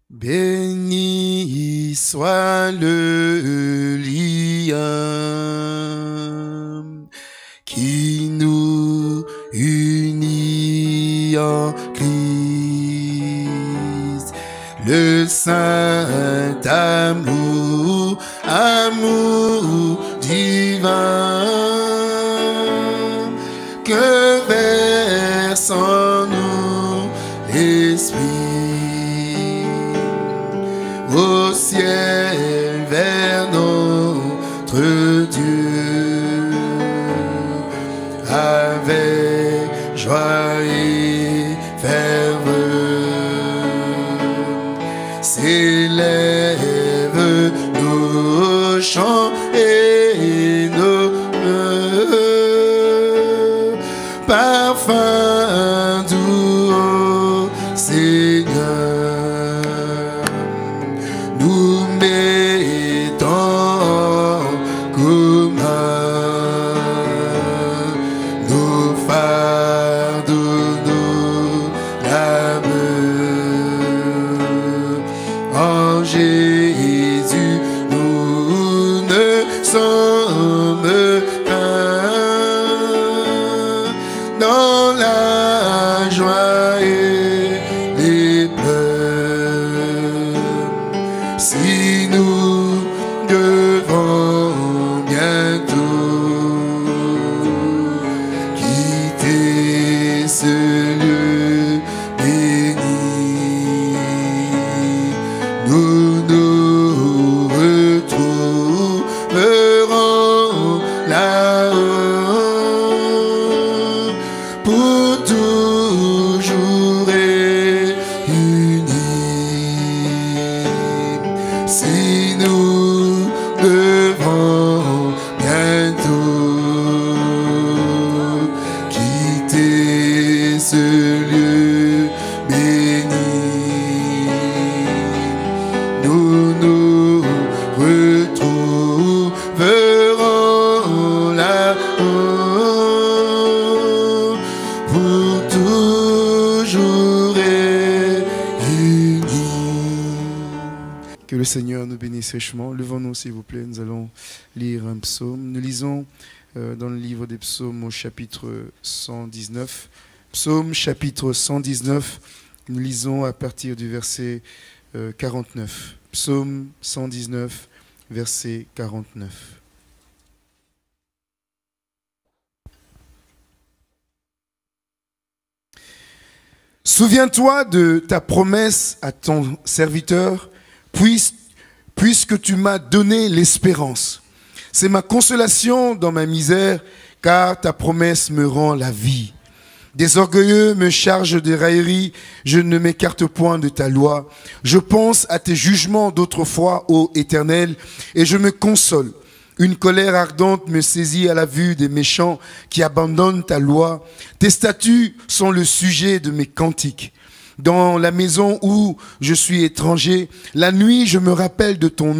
Béni soit le lien qui nous unit en Christ, le saint amour, amour divin que verse en nous l'Esprit. Au ciel vers notre Dieu, avec joie et ferveur, s'élèvent nos chants et nos parfums doux au Seigneur. Nous mettons en commun nos fardeaux, nos labeurs. En Jésus, nous ne sommes qu'un dans la joie et les pleurs. Si nous devons bientôt quitter ce lieu béni, nous nous retrouverons là-haut pour toujours réunis. Si nous devons bientôt quitter ce lieu béni, nous nous retrouverons là-haut pour toujours réunis. Que le Seigneur nous bénisse richement. Levons-nous s'il vous plaît, nous allons lire un psaume. Nous lisons dans le livre des psaumes au chapitre 119. Psaume chapitre 119, nous lisons à partir du verset 49. Psaume 119, verset 49. Souviens-toi de ta promesse à ton serviteur, puisque tu m'as donné l'espérance. C'est ma consolation dans ma misère, car ta promesse me rend la vie. Des orgueilleux me chargent de railleries, je ne m'écarte point de ta loi. Je pense à tes jugements d'autrefois, ô Éternel, et je me console. Une colère ardente me saisit à la vue des méchants qui abandonnent ta loi. Tes statuts sont le sujet de mes cantiques. Dans la maison où je suis étranger, la nuit je me rappelle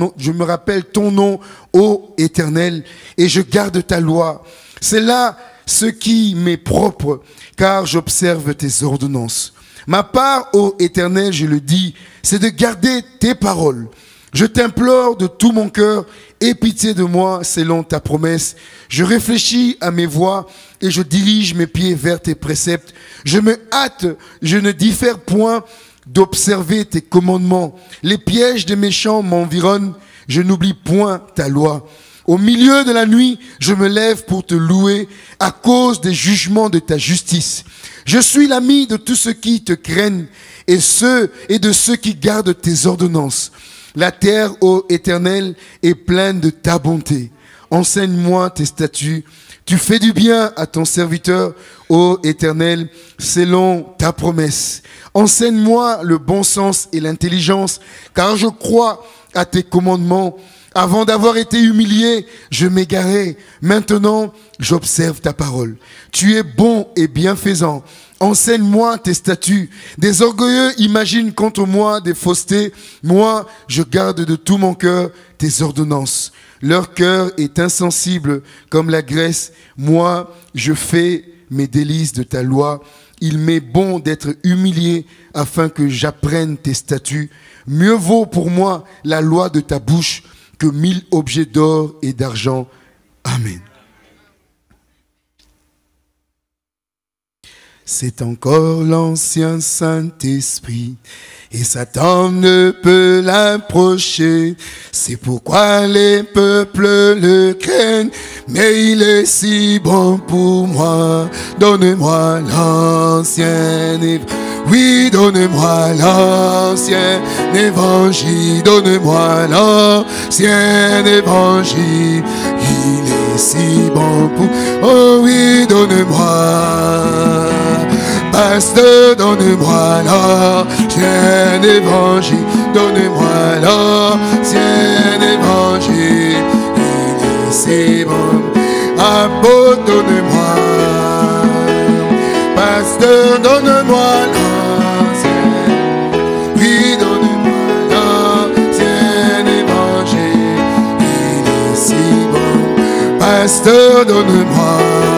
ton nom, ô Éternel, et je garde ta loi. C'est là ce qui m'est propre, car j'observe tes ordonnances. Ma part, ô Éternel, je le dis, c'est de garder tes paroles. Je t'implore de tout mon cœur, aie pitié de moi selon ta promesse. Je réfléchis à mes voies et je dirige mes pieds vers tes préceptes. Je me hâte, je ne diffère point d'observer tes commandements. Les pièges des méchants m'environnent, je n'oublie point ta loi. Au milieu de la nuit, je me lève pour te louer à cause des jugements de ta justice. Je suis l'ami de tous ceux qui te craignent et de ceux qui gardent tes ordonnances. La terre, ô Éternel, est pleine de ta bonté. Enseigne-moi tes statuts. Tu fais du bien à ton serviteur, ô Éternel, selon ta promesse. Enseigne-moi le bon sens et l'intelligence, car je crois à tes commandements. Avant d'avoir été humilié, je m'égarais. Maintenant, j'observe ta parole. Tu es bon et bienfaisant. Enseigne-moi tes statuts. Des orgueilleux imaginent contre moi des faussetés. Moi, je garde de tout mon cœur tes ordonnances. Leur cœur est insensible comme la graisse. Moi, je fais mes délices de ta loi. il m'est bon d'être humilié afin que j'apprenne tes statuts. Mieux vaut pour moi la loi de ta bouche que 1000 objets d'or et d'argent. Amen. C'est encore l'ancien Saint-Esprit, et Satan ne peut l'approcher. C'est pourquoi les peuples le craignent, mais il est si bon pour moi. Donne-moi l'ancien évangile. Oui, donne-moi l'ancien évangile. Donne-moi l'ancien évangile. Il est si bon pour... Oh oui, donne-moi. Pasteur, donne-moi l'ancien évangile, donne-moi l'ancien évangile, il est si bon. Apôtre, donne-moi, pasteur, donne-moi l'ancien, oui, donne-moi l'ancien évangile, il est si bon. Pasteur, donne-moi.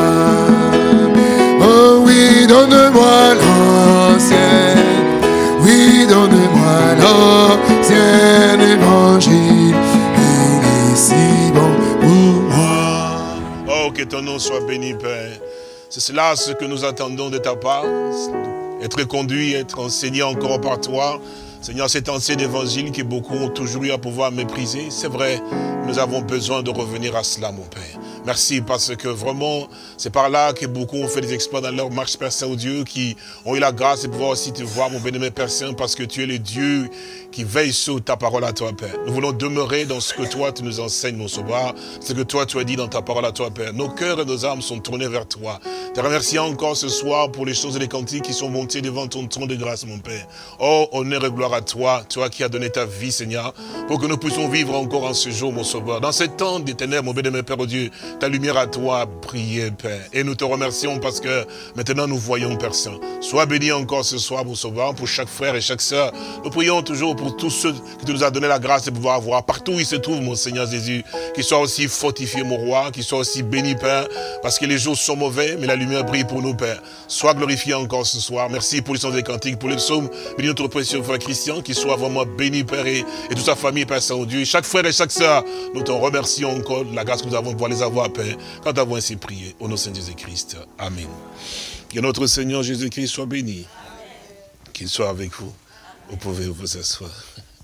Oh oui, donne-moi l'ancien, oui, donne-moi l'ancien évangile, il est si bon pour moi. Oh, que ton nom soit béni, Père. C'est cela ce que nous attendons de ta part, être conduit, être enseigné encore par toi. Seigneur, cet ancien évangile que beaucoup ont toujours eu à pouvoir mépriser, c'est vrai, nous avons besoin de revenir à cela, mon Père. Merci parce que vraiment, c'est par là que beaucoup ont fait des exploits dans leur marche, Père Saint-Dieu, qui ont eu la grâce de pouvoir aussi te voir, mon bénémoine Père Saint, parce que tu es le Dieu qui veille sur ta parole à toi, Père. Nous voulons demeurer dans ce que toi, tu nous enseignes, mon Sauveur, ce que toi, tu as dit dans ta parole à toi, Père. Nos cœurs et nos âmes sont tournés vers toi. Te remercions encore ce soir pour les choses et les cantiques qui sont montés devant ton trône de grâce, mon Père. Oh, honneur et gloire à toi, toi qui as donné ta vie, Seigneur, pour que nous puissions vivre encore en ce jour, mon Sauveur. Dans ces temps des ténèbres, mon bénémoine Père, oh Dieu, ta lumière à toi a brillé, Père. Et nous te remercions parce que maintenant nous voyons, Père Saint. Sois béni encore ce soir, mon Sauveur, pour chaque frère et chaque sœur. Nous prions toujours pour tous ceux que tu nous as donné la grâce de pouvoir avoir, partout où ils se trouvent, mon Seigneur Jésus, qu'ils soient aussi fortifiés, mon Roi, qu'ils soient aussi bénis, Père, parce que les jours sont mauvais, mais la lumière brille pour nous, Père. Sois glorifié encore ce soir. Merci pour les sons des cantiques, pour les psaumes. Bénis notre précieux frère Christian, qu'il soit vraiment béni, Père, et toute sa famille, Père Saint-Dieu. Chaque frère et chaque sœur, nous te remercions encore de la grâce que nous avons de pouvoir les avoir, Père, quand nous avons ainsi prié, au nom de Saint Jésus-Christ. Amen. Que notre Seigneur Jésus-Christ soit béni. Qu'il soit avec vous. Vous pouvez vous asseoir.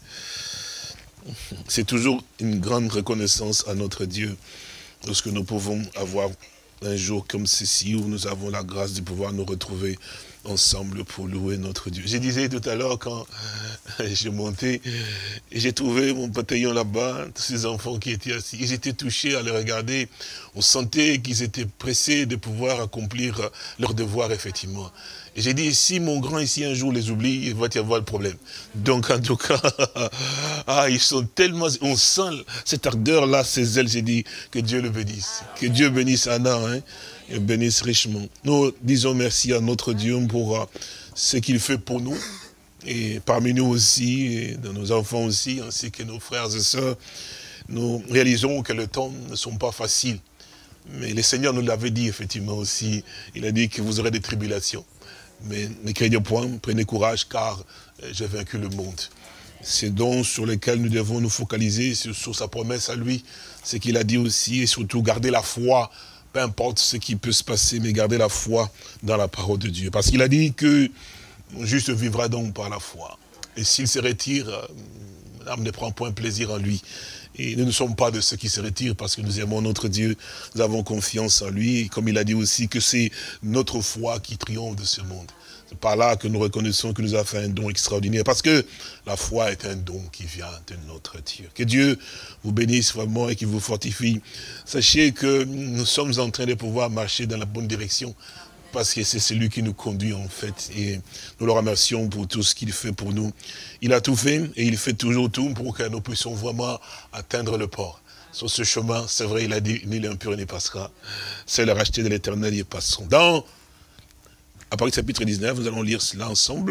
C'est toujours une grande reconnaissance à notre Dieu lorsque nous pouvons avoir un jour comme ceci où nous avons la grâce de pouvoir nous retrouver ensemble pour louer notre Dieu. Je disais tout à l'heure quand je montais, et j'ai trouvé mon bataillon là-bas, tous ces enfants qui étaient assis, ils étaient touchés à les regarder, on sentait qu'ils étaient pressés de pouvoir accomplir leur devoir effectivement. Et j'ai dit, si mon grand ici un jour les oublie, il va y avoir le problème. Donc en tout cas, ils sont tellement, on sent cette ardeur-là, ces ailes, j'ai dit, que Dieu le bénisse. Que Dieu bénisse Anna, hein, et bénisse richement. Nous disons merci à notre Dieu pour ce qu'il fait pour nous. Et parmi nous aussi, et dans nos enfants aussi, ainsi que nos frères et sœurs, nous réalisons que les temps ne sont pas faciles. Mais le Seigneur nous l'avait dit effectivement aussi, il a dit que vous aurez des tribulations. Mais ne craignez point, prenez courage, car j'ai vaincu le monde. C'est donc sur lesquels nous devons nous focaliser, sur sa promesse à lui, ce qu'il a dit aussi, et surtout garder la foi, peu importe ce qui peut se passer, mais garder la foi dans la parole de Dieu. Parce qu'il a dit que le juste vivra donc par la foi. Et s'il se retire, l'âme ne prend point plaisir en lui. Et nous ne sommes pas de ceux qui se retirent parce que nous aimons notre Dieu, nous avons confiance en lui. Et comme il a dit aussi que c'est notre foi qui triomphe de ce monde. C'est par là que nous reconnaissons qu'il nous a fait un don extraordinaire. Parce que la foi est un don qui vient de notre Dieu. Que Dieu vous bénisse vraiment et qu'il vous fortifie. Sachez que nous sommes en train de pouvoir marcher dans la bonne direction. Parce que c'est celui qui nous conduit en fait. Et nous le remercions pour tout ce qu'il fait pour nous. Il a tout fait et il fait toujours tout pour que nous puissions vraiment atteindre le port. Sur ce chemin, c'est vrai, il a dit, ni l'impur n'y passera. C'est le racheté de l'éternel y passeront. Dans Apocalypse chapitre 19, nous allons lire cela ensemble.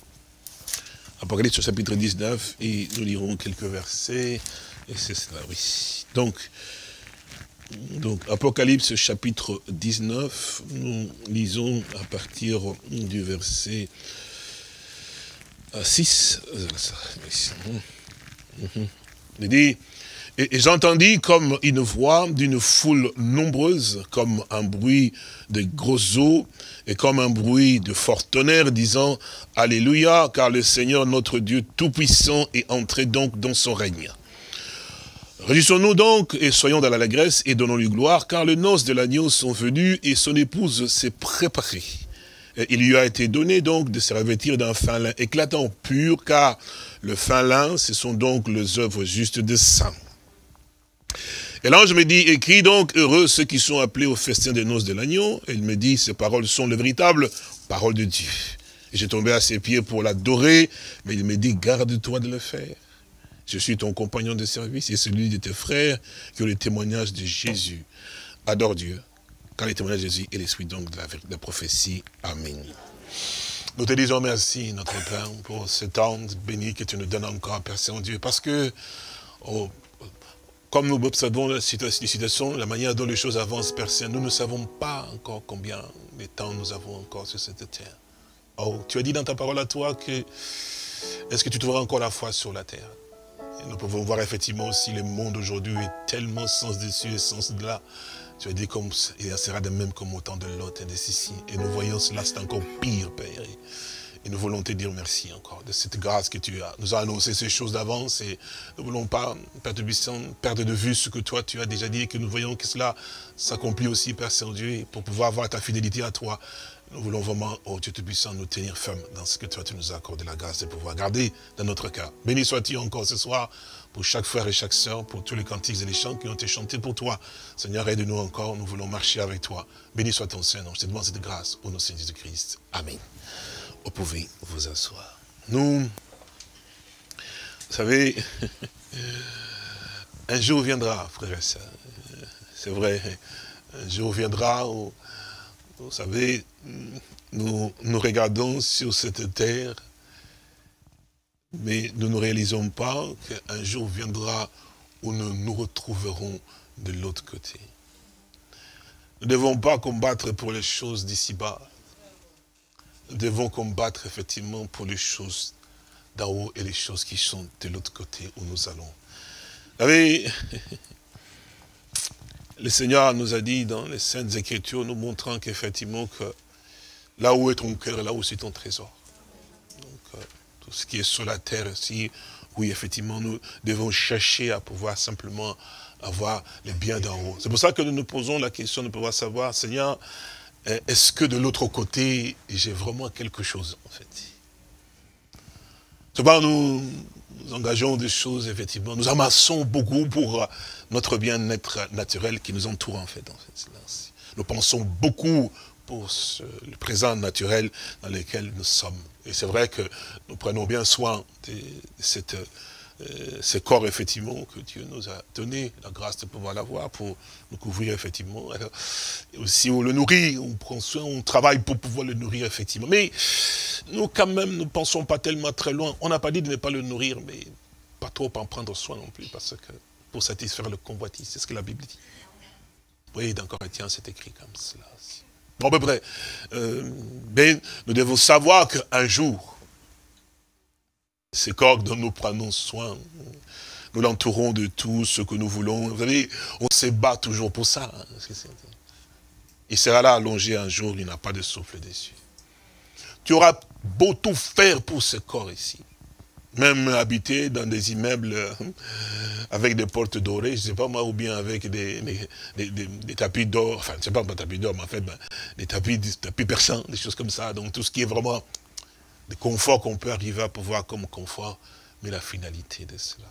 Apocalypse chapitre 19 et nous lirons quelques versets. Et c'est cela, oui. Donc, Donc, Apocalypse chapitre 19, nous lisons à partir du verset 6. Il dit, et j'entendis comme une voix d'une foule nombreuse, comme un bruit de grosses eaux, et comme un bruit de fort tonnerre, disant, Alléluia, car le Seigneur notre Dieu Tout-Puissant est entré donc dans son règne. Réjouissons-nous donc et soyons dans l'allégresse et donnons-lui gloire, car les noces de l'agneau sont venues et son épouse s'est préparée. Et il lui a été donné donc de se revêtir d'un fin lin éclatant, pur, car le fin lin, ce sont donc les œuvres justes des saints. Et l'ange me dit, écris donc, heureux ceux qui sont appelés au festin des noces de l'agneau. Et il me dit, ces paroles sont les véritables paroles de Dieu. Et j'ai tombé à ses pieds pour l'adorer, mais il me dit, garde-toi de le faire. Je suis ton compagnon de service et celui de tes frères qui ont le témoignage de Jésus. Adore Dieu, car le témoignage de Jésus est l'esprit donc de la prophétie. Amen. Nous te disons merci, notre Père, pour ce temps béni que tu nous donnes encore, Père Saint-Dieu, parce que, comme nous observons la situation, la manière dont les choses avancent, Père Saint, nous ne savons pas encore combien de temps nous avons encore sur cette terre. Oh, tu as dit dans ta parole à toi que, est-ce que tu trouveras encore la foi sur la terre? Et nous pouvons voir effectivement aussi le monde aujourd'hui est tellement sens dessus et sens de là. Tu as dit comme il sera de même comme au temps de Lot et de Sissi. Et nous voyons cela, c'est encore pire, Père. Et nous voulons te dire merci encore de cette grâce que tu nous as annoncé ces choses d'avance. Et nous ne voulons pas, Père de Buisson, perdre de vue ce que toi tu as déjà dit et que nous voyons que cela s'accomplit aussi, Père Saint-Dieu. Et pour pouvoir avoir ta fidélité à toi, nous voulons vraiment, oh Dieu Tout-Puissant, nous tenir fermes dans ce que toi tu nous as accordé la grâce de pouvoir garder dans notre cœur. Béni sois-tu encore ce soir pour chaque frère et chaque sœur, pour tous les cantiques et les chants qui ont été chantés pour toi. Seigneur, aide-nous encore, nous voulons marcher avec toi. Béni soit ton Saint-Nom. Je te demande cette grâce au nom de Seigneur Jésus-Christ. Amen. Vous pouvez vous asseoir. Nous, vous savez, un jour viendra, frères et sœurs. C'est vrai, un jour viendra où, vous savez, nous regardons sur cette terre, mais nous ne réalisons pas qu'un jour viendra où nous nous retrouverons de l'autre côté. Nous ne devons pas combattre pour les choses d'ici-bas. Nous devons combattre effectivement pour les choses d'en haut et les choses qui sont de l'autre côté où nous allons. Vous savez, le Seigneur nous a dit dans les Saintes Écritures, nous montrant qu'effectivement, que là où est ton cœur, là où c'est ton trésor. Donc, tout ce qui est sur la terre aussi, oui, effectivement, nous devons chercher à pouvoir simplement avoir les biens d'en haut. C'est pour ça que nous nous posons la question de pouvoir savoir, Seigneur, est-ce que de l'autre côté, j'ai vraiment quelque chose, en fait? Souvent, nous engageons des choses, effectivement, nous amassons beaucoup pour notre bien-être naturel qui nous entoure, en fait. Nous pensons beaucoup pour le présent naturel dans lequel nous sommes. Et c'est vrai que nous prenons bien soin de ce corps, effectivement, que Dieu nous a donné, la grâce de pouvoir l'avoir pour nous couvrir, effectivement. Alors, et aussi, on le nourrit, on prend soin, on travaille pour pouvoir le nourrir, effectivement. Mais nous, quand même, ne pensons pas tellement très loin. On n'a pas dit de ne pas le nourrir, mais pas trop en prendre soin non plus, parce que pour satisfaire le convoitise, c'est ce que la Bible dit. Oui, dans Corinthiens, c'est écrit comme cela aussi. Bon, à peu près. Mais nous devons savoir qu'un jour, ce corps dont nous prenons soin, nous l'entourons de tout ce que nous voulons. Vous savez, on se bat toujours pour ça. Hein. Il sera là allongé un jour, il n'a pas de souffle dessus. Tu auras beau tout faire pour ce corps ici. Même habiter dans des immeubles avec des portes dorées, je ne sais pas moi, ou bien avec des tapis d'or, enfin, je ne sais pas tapis d'or, mais en fait, des tapis persans, des choses comme ça. Donc tout ce qui est vraiment des conforts qu'on peut arriver à pouvoir comme confort, mais la finalité de cela.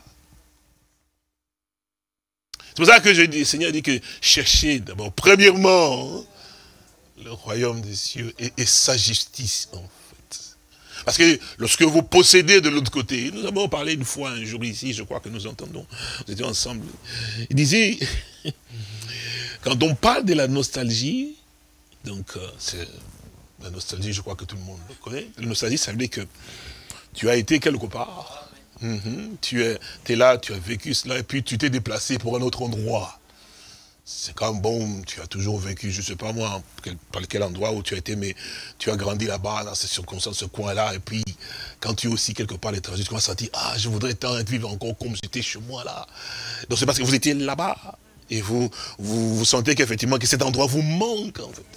C'est pour ça que le Seigneur dit que cherchez d'abord, premièrement, le royaume des cieux et sa justice, en fait. Parce que lorsque vous possédez de l'autre côté, nous avons parlé une fois, un jour ici, je crois que nous entendons, nous étions ensemble, il disait, quand on parle de la nostalgie, donc c'est la nostalgie, je crois que tout le monde le connaît, la nostalgie, ça veut dire que tu as été quelque part, tu es là, tu as vécu cela, et puis tu t'es déplacé pour un autre endroit. C'est comme, bon, tu as toujours vécu, je ne sais pas moi, par quel endroit où tu as été, mais tu as grandi là-bas, dans ces circonstances, ce coin-là, et puis, quand tu es aussi quelque part à l'étranger, tu commences à dire, ah, je voudrais tant vivre encore comme j'étais chez moi, là. Donc c'est parce que vous étiez là-bas, et vous sentez qu'effectivement, que cet endroit vous manque, en fait.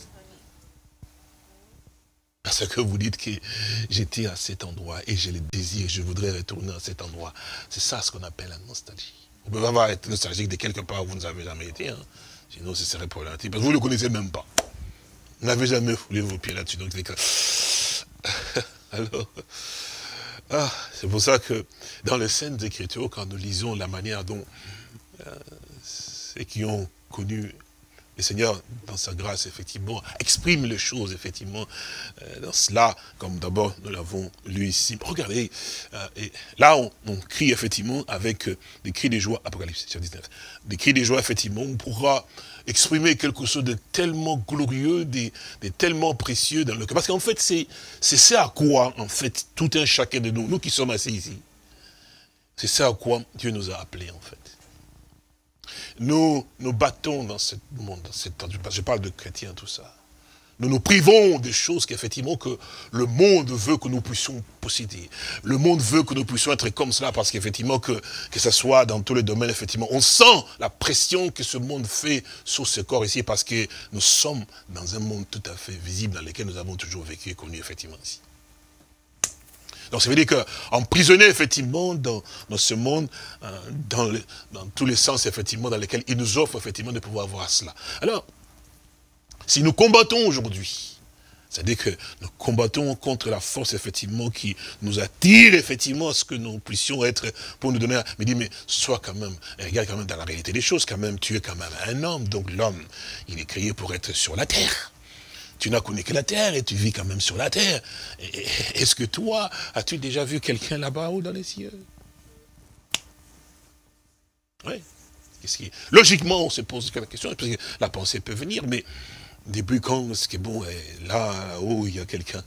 Parce que vous dites que j'étais à cet endroit, et j'ai le désir, je voudrais retourner à cet endroit. C'est ça ce qu'on appelle la nostalgie. Vous pouvez avoir été nostalgique de quelque part où vous n'avez jamais été, hein. Sinon ce serait problématique, parce que vous ne le connaissez même pas. Vous n'avez jamais foulé vos pieds là-dessus, donc alors, c'est pour ça que dans les Saintes Écritures, quand nous lisons la manière dont ceux qui ont connu le Seigneur, dans sa grâce, effectivement, exprime les choses, effectivement, dans cela, comme d'abord nous l'avons lu ici. Regardez, et là on crie, effectivement, avec des cris de joie, Apocalypse, chapitre 19, des cris de joie, effectivement, on pourra exprimer quelque chose de tellement glorieux, de tellement précieux dans le cœur. Parce qu'en fait, c'est ça à quoi, en fait, tout un chacun de nous, nous qui sommes assis ici, c'est ça à quoi Dieu nous a appelés, en fait. Nous nous battons dans ce monde, je parle de chrétiens, tout ça. Nous nous privons des choses qu'effectivement que le monde veut que nous puissions posséder. Le monde veut que nous puissions être comme cela parce qu'effectivement que ce soit dans tous les domaines, effectivement, on sent la pression que ce monde fait sur ce corps ici parce que nous sommes dans un monde tout à fait visible dans lequel nous avons toujours vécu et connu effectivement ici. Donc ça veut dire qu'emprisonné effectivement dans ce monde, dans tous les sens effectivement dans lesquels il nous offre effectivement de pouvoir voir cela. Alors, si nous combattons aujourd'hui, c'est-à-dire que nous combattons contre la force effectivement qui nous attire effectivement à ce que nous puissions être, pour nous donner, mais dit mais sois quand même, regarde quand même dans la réalité des choses, quand même tu es quand même un homme, donc l'homme il est créé pour être sur la terre. Tu n'as connu que la terre et tu vis quand même sur la terre. Est-ce que toi, as-tu déjà vu quelqu'un là-bas ou dans les cieux? Oui. Logiquement, on se pose la question, parce que la pensée peut venir, mais depuis quand est-ce que bon, là-haut, il y a quelqu'un?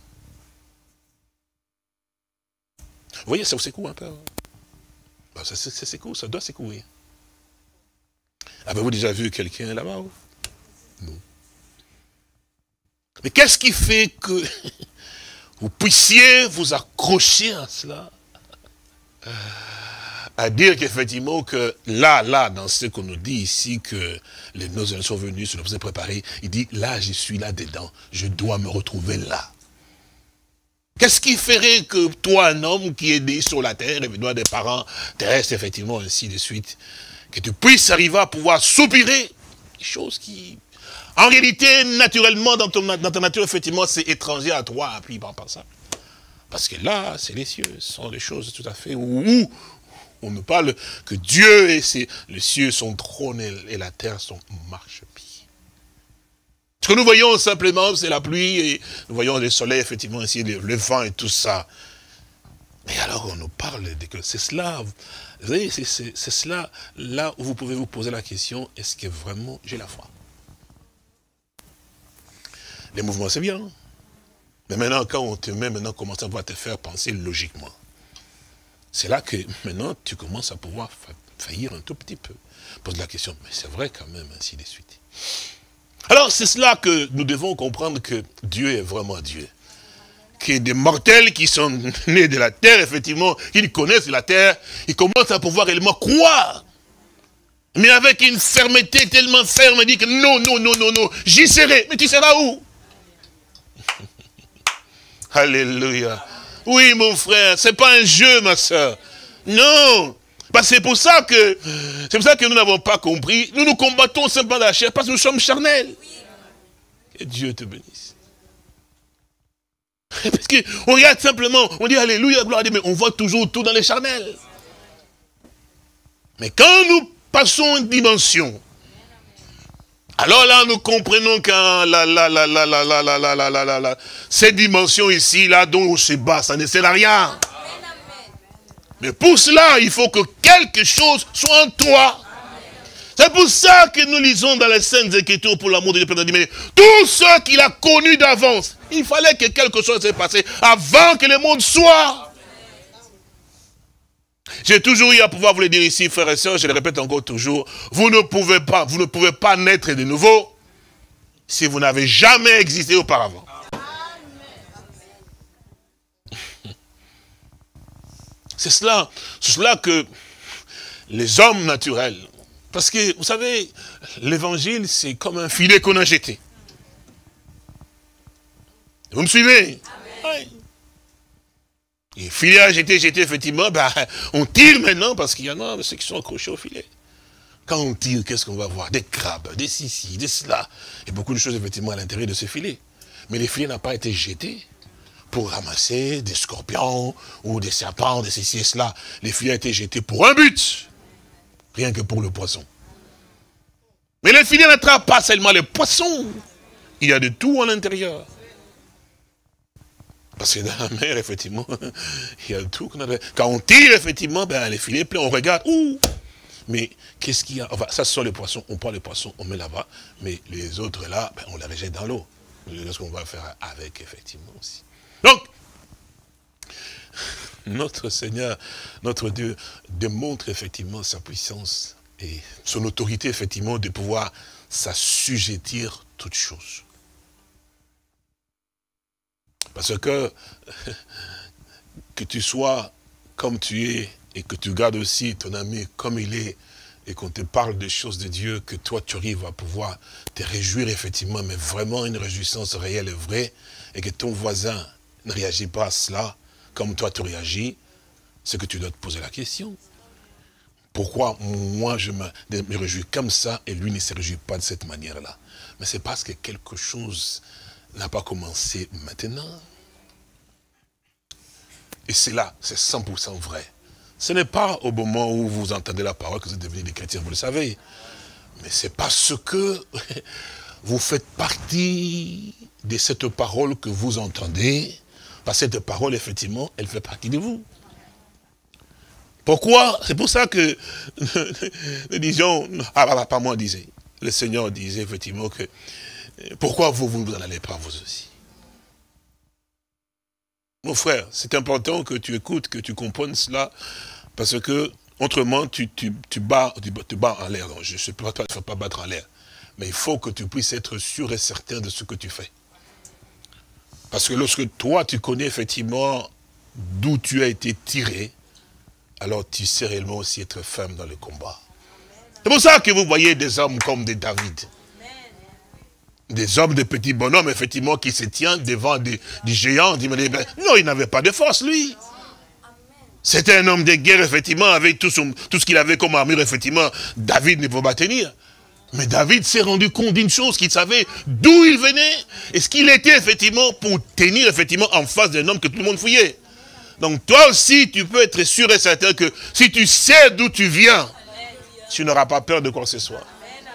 Vous voyez, ça s'écoue un peu. Ben, ça s'écoue, ça doit s'écouer. Avez-vous déjà vu quelqu'un là-bas? Non. Mais qu'est-ce qui fait que vous puissiez vous accrocher à cela? À dire qu'effectivement que là, dans ce qu'on nous dit ici, que les noces sont venus, se nous sont préparés, il dit, là, je suis là-dedans, je dois me retrouver là. Qu'est-ce qui ferait que toi, un homme qui est né sur la terre, et venant des parents terrestres, effectivement, ainsi de suite, que tu puisses arriver à pouvoir soupirer des choses qui... En réalité, naturellement, dans ta nature, effectivement, c'est étranger à toi, puis par ça. Parce que là, c'est les cieux, ce sont des choses tout à fait où on nous parle que Dieu et les cieux sont trône et la terre sont marchepied. Ce que nous voyons simplement, c'est la pluie, et nous voyons le soleil, effectivement, ici, le vent et tout ça. Mais alors, on nous parle de que c'est cela, vous voyez, c'est cela, là où vous pouvez vous poser la question, est-ce que vraiment j'ai la foi? Les mouvements, c'est bien. Mais maintenant, quand on te met, maintenant, commence à te faire penser logiquement. C'est là que, maintenant, tu commences à pouvoir faillir un tout petit peu. Pose la question, mais c'est vrai quand même, ainsi de suite. Alors, c'est cela que nous devons comprendre que Dieu est vraiment Dieu. Que des mortels qui sont nés de la terre, effectivement, qui connaissent la terre, ils commencent à pouvoir réellement croire. Mais avec une fermeté tellement ferme, il dit que non, j'y serai. Mais tu seras où? Alléluia. Oui, mon frère, c'est pas un jeu, ma soeur. Non. C'est pour ça que nous n'avons pas compris. Nous nous combattons simplement dans la chair parce que nous sommes charnels. Que Dieu te bénisse. Parce qu'on regarde simplement, on dit Alléluia, gloire à Dieu, mais on voit toujours tout dans les charnels. Mais quand nous passons une dimension, alors là, nous comprenons que cette dimension ici, là, dont on se bat, ça ne sert à rien. Mais pour cela, il faut que quelque chose soit en toi. C'est pour ça que nous lisons dans les Saintes Écritures, pour l'amour de Dieu, mais tout ce qu'il a connu d'avance, il fallait que quelque chose s'est passé avant que le monde soit. J'ai toujours eu à pouvoir vous le dire ici, frères et sœurs, je le répète encore toujours, vous ne pouvez pas naître de nouveau si vous n'avez jamais existé auparavant. C'est cela que les hommes naturels, parce que vous savez, l'évangile c'est comme un filet qu'on a jeté. Vous me suivez? Oui. Et filet à jeter, effectivement, on tire maintenant parce qu'il y en a ceux qui sont accrochés au filet. Quand on tire, qu'est-ce qu'on va voir? Des crabes, des ceci, des cela. Et beaucoup de choses, effectivement, à l'intérieur de ce filet. Mais les filets n'ont pas été jetés pour ramasser des scorpions ou des serpents, des ceci et cela. Les filets ont été jetés pour un but. Rien que pour le poisson. Mais les filets n'attrapent pas seulement les poissons. Il y a de tout à l'intérieur. Parce que dans la mer, effectivement, il y a tout. Quand on tire, effectivement, les filets pleins, on regarde. Ouh! Mais qu'est-ce qu'il y a? Enfin, ça, ce sont les poissons. On prend les poissons, on met là-bas. Mais les autres, là, on les rejette dans l'eau. C'est ce qu'on va faire avec, effectivement, aussi. Donc, notre Seigneur, notre Dieu, démontre, effectivement, sa puissance et son autorité, effectivement, de pouvoir s'assujettir toutes choses. Parce que tu sois comme tu es et que tu gardes aussi ton ami comme il est et qu'on te parle des choses de Dieu, que toi tu arrives à pouvoir te réjouir effectivement, mais vraiment une réjouissance réelle et vraie, et que ton voisin ne réagit pas à cela comme toi tu réagis, c'est que tu dois te poser la question. Pourquoi moi je me réjouis comme ça et lui ne se réjouit pas de cette manière-là? Mais c'est parce que quelque chose n'a pas commencé maintenant. Et c'est là, c'est 100% vrai. Ce n'est pas au moment où vous entendez la parole que vous devenez des chrétiens, vous le savez. Mais c'est parce que vous faites partie de cette parole que vous entendez. Parce que cette parole, effectivement, elle fait partie de vous. Pourquoi? C'est pour ça que nous disions, pas moi disait, le Seigneur disait effectivement que pourquoi vous n'en allez pas vous aussi? Mon frère, c'est important que tu écoutes, que tu comprennes cela, parce que, autrement, tu bats en l'air. Je ne sais pas, toi, il ne faut pas battre en l'air. Mais il faut que tu puisses être sûr et certain de ce que tu fais. Parce que lorsque toi, tu connais effectivement d'où tu as été tiré, alors tu sais réellement aussi être ferme dans le combat. C'est pour ça que vous voyez des hommes comme des David. Des hommes, des petits bonhommes, effectivement, qui se tiennent devant des géants. Non, il n'avait pas de force, lui. C'était un homme de guerre, effectivement, avec tout ce qu'il avait comme armure, effectivement. David ne pouvait pas tenir. Mais David s'est rendu compte d'une chose, qu'il savait d'où il venait, et ce qu'il était, effectivement, pour tenir, effectivement, en face d'un homme que tout le monde fouillait. Donc, toi aussi, tu peux être sûr et certain que si tu sais d'où tu viens, tu n'auras pas peur de quoi que ce soit.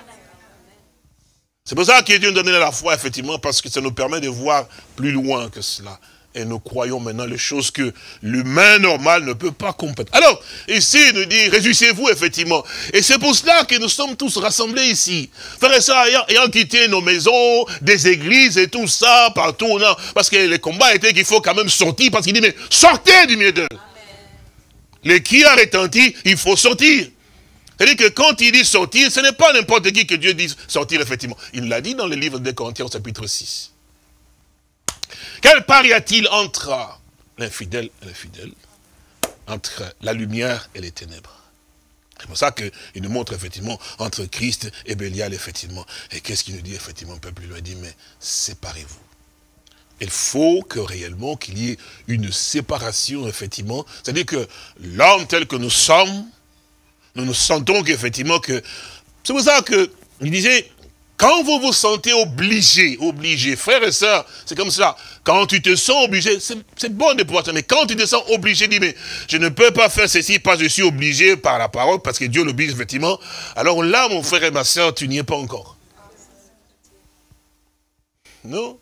C'est pour ça que Dieu nous donne la foi, effectivement, parce que ça nous permet de voir plus loin que cela. Et nous croyons maintenant les choses que l'humain normal ne peut pas comprendre. Alors, ici, il nous dit, réjouissez-vous, effectivement. Et c'est pour cela que nous sommes tous rassemblés ici. Frères et sœurs, ayant quitté nos maisons, des églises et tout ça, partout, parce que les combats étaient qu'il faut quand même sortir, parce qu'il dit, mais sortez du milieu d'eux. Les qui a retenti, il faut sortir. C'est-à-dire que quand il dit sortir, ce n'est pas n'importe qui que Dieu dit sortir, effectivement. Il l'a dit dans le livre de Corinthiens, chapitre 6. Quel part y a-t-il entre l'infidèle et l'infidèle, entre la lumière et les ténèbres? C'est pour ça qu'il nous montre effectivement entre Christ et Bélial, effectivement. Et qu'est-ce qu'il nous dit, effectivement, peuple? Il lui a dit, mais séparez-vous. Il faut que réellement qu'il y ait une séparation, effectivement. C'est-à-dire que l'homme tel que nous sommes, nous nous sentons qu'effectivement que... C'est pour ça qu'il disait, quand vous vous sentez obligé, frères et sœurs, c'est comme ça. Quand tu te sens obligé, c'est bon de pouvoir ça, mais quand tu te sens obligé, dis, mais je ne peux pas faire ceci parce que je suis obligé par la parole, parce que Dieu l'oblige, effectivement. Alors là, mon frère et ma sœur, tu n'y es pas encore. Non.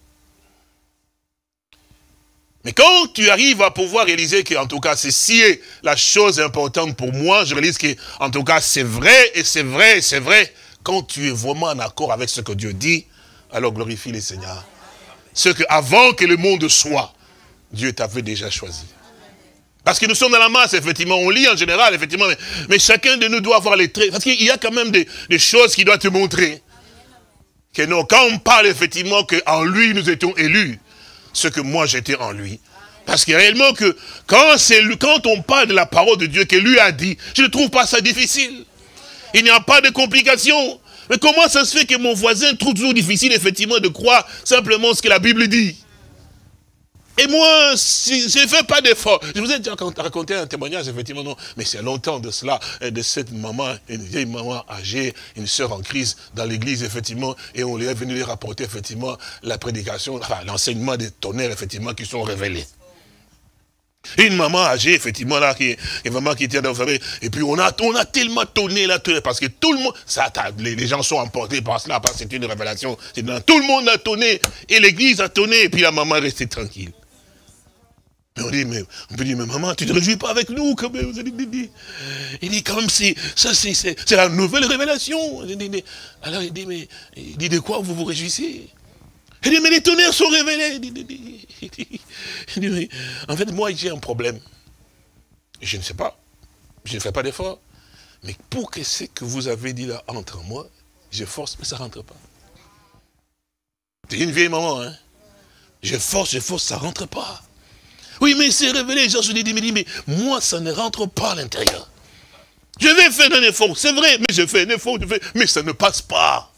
Mais quand tu arrives à pouvoir réaliser qu'en tout cas, ceci est la chose importante pour moi, je réalise qu'en tout cas, c'est vrai, et c'est vrai, et c'est vrai. Quand tu es vraiment en accord avec ce que Dieu dit, alors glorifie le Seigneur. Ce que, avant que le monde soit, Dieu t'avait déjà choisi. Parce que nous sommes dans la masse, effectivement, on lit en général, effectivement, mais chacun de nous doit avoir les traits. Parce qu'il y a quand même des choses qui doivent te montrer. Que non, quand on parle effectivement qu'en lui nous étions élus, ce que moi j'étais en lui. Parce que réellement que quand on parle de la parole de Dieu que lui a dit, je ne trouve pas ça difficile. Il n'y a pas de complications. Mais comment ça se fait que mon voisin trouve toujours difficile effectivement de croire simplement ce que la Bible dit? Et moi, si je ne fais pas d'effort. Je vous ai déjà raconté un témoignage, effectivement, non. Mais c'est longtemps de cela, de cette maman, une vieille maman âgée, une sœur en crise dans l'église, effectivement, et on lui est venu lui rapporter, effectivement, la prédication, enfin, l'enseignement des tonnerres, effectivement, qui sont révélés. Une maman âgée, effectivement, là, qui était dans, vous savez, et puis on a tellement tonné là, parce que tout le monde, les gens sont emportés par cela, parce que c'est une révélation, tout le monde a tonné, et l'église a tonné, et puis la maman est restée tranquille. Mais on peut dire, mais maman, tu ne te réjouis pas avec nous, quand même. Il dit, quand même, c'est la nouvelle révélation. Alors il dit, mais de quoi vous vous réjouissez? Il dit, mais les tonnerres sont révélés. Il dit, mais en fait, moi, j'ai un problème. Je ne sais pas. Je ne fais pas d'effort. Mais pour que ce que vous avez dit là entre en moi, je force, mais ça ne rentre pas. C'est une vieille maman, hein. Je force, ça ne rentre pas. Oui, mais c'est révélé. Les gens se disent, mais moi, ça ne rentre pas à l'intérieur. Je vais faire un effort, c'est vrai, mais je fais un effort, mais ça ne passe pas.